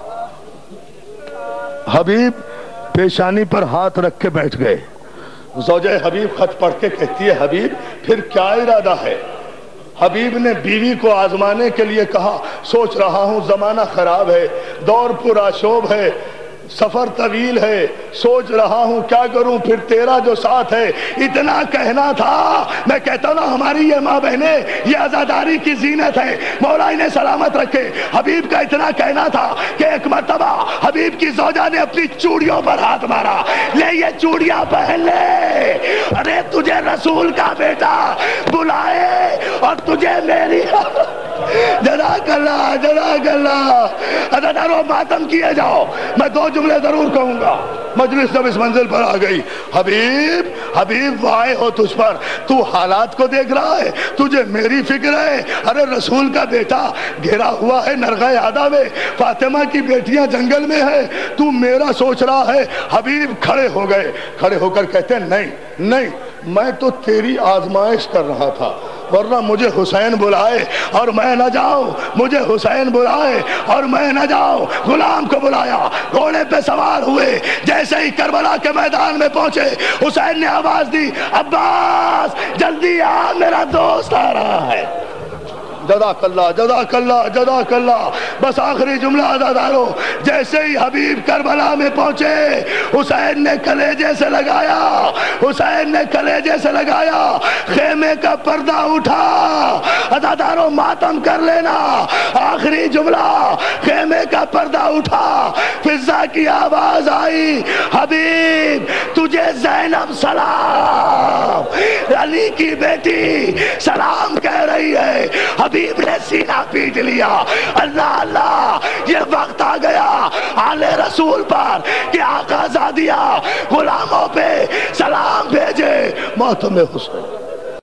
हबीब पेशानी पर हाथ रख के बैठ गए। ज़ौजा हबीब खत पढ़ के कहती है हबीब फिर क्या इरादा है? हबीब ने बीवी को आजमाने के लिए कहा, सोच रहा हूं जमाना खराब है, दौर पुराशोभ है, سفر طویل ہے، سوچ رہا ہوں کیا کروں، پھر تیرا جو ساتھ ہے اتنا کہنا تھا۔ میں کہتا ہوں نا ہماری یہ ماں بہنیں یہ عزاداری کی زینت ہے، مولا انہیں سلامت رکھے۔ حبیب کا اتنا کہنا تھا کہ ایک مرتبہ حبیب کی زوجہ نے اپنی چوڑیوں پر ہاتھ مارا، لے یہ چوڑیاں پہن لے، ارے تجھے رسول کا بیٹا بلائے اور تجھے میری جزاک اللہ جزاک اللہ۔ عزادارو ماتم کیے جاؤ، میں دو جملے ضرور کہوں گا۔ مجلس جب اس منزل پر آ گئی، حبیب حبیب وہ آئے ہو تجھ پر، تو حالات کو دیکھ رہا ہے، تجھے میری فکر ہے، ارے رسول کا بیٹا گھرا ہوا ہے نرغہ عادہ میں، فاطمہ کی بیٹیاں جنگل میں ہے، تو میرا سوچ رہا ہے۔ حبیب کھڑے ہو گئے، کھڑے ہو کر کہتے ہیں نہیں نہیں، میں تو تیری آزمائش کر رہا تھا، ورنہ مجھے حسین بلائے اور میں نہ جاؤں، مجھے حسین بلائے اور میں نہ جاؤں۔ غلام کو بلایا، گھوڑے پہ سوار ہوئے، جیسے ہی کربلا کے میدان میں پہنچے حسین نے آواز دی، عباس جلدی آ، میرا دوست آ رہا ہے۔ جزاک اللہ جزاک اللہ جزاک اللہ۔ بس آخری جملہ عزادارو، جیسے ہی حبیب کربلا میں پہنچے حسین نے کلیجے سے لگایا، حسین نے کلیجے سے لگایا، خیمے کا پردہ اٹھا۔ عزادارو ماتم کر لینا، آخری جملہ، خیمے کا پردہ اٹھا، فضا کی آواز آئی، حبیب تجھے زینب سلام، علی کی بیٹی سلام کہہ رہی ہے۔ حبیب نے سینہ پیٹ لیا، اللہ اللہ، یہ وقت آ گیا آل رسول پر کہ آقا زادیہ غلاموں پہ سلام بھیجے۔ ماتم حسین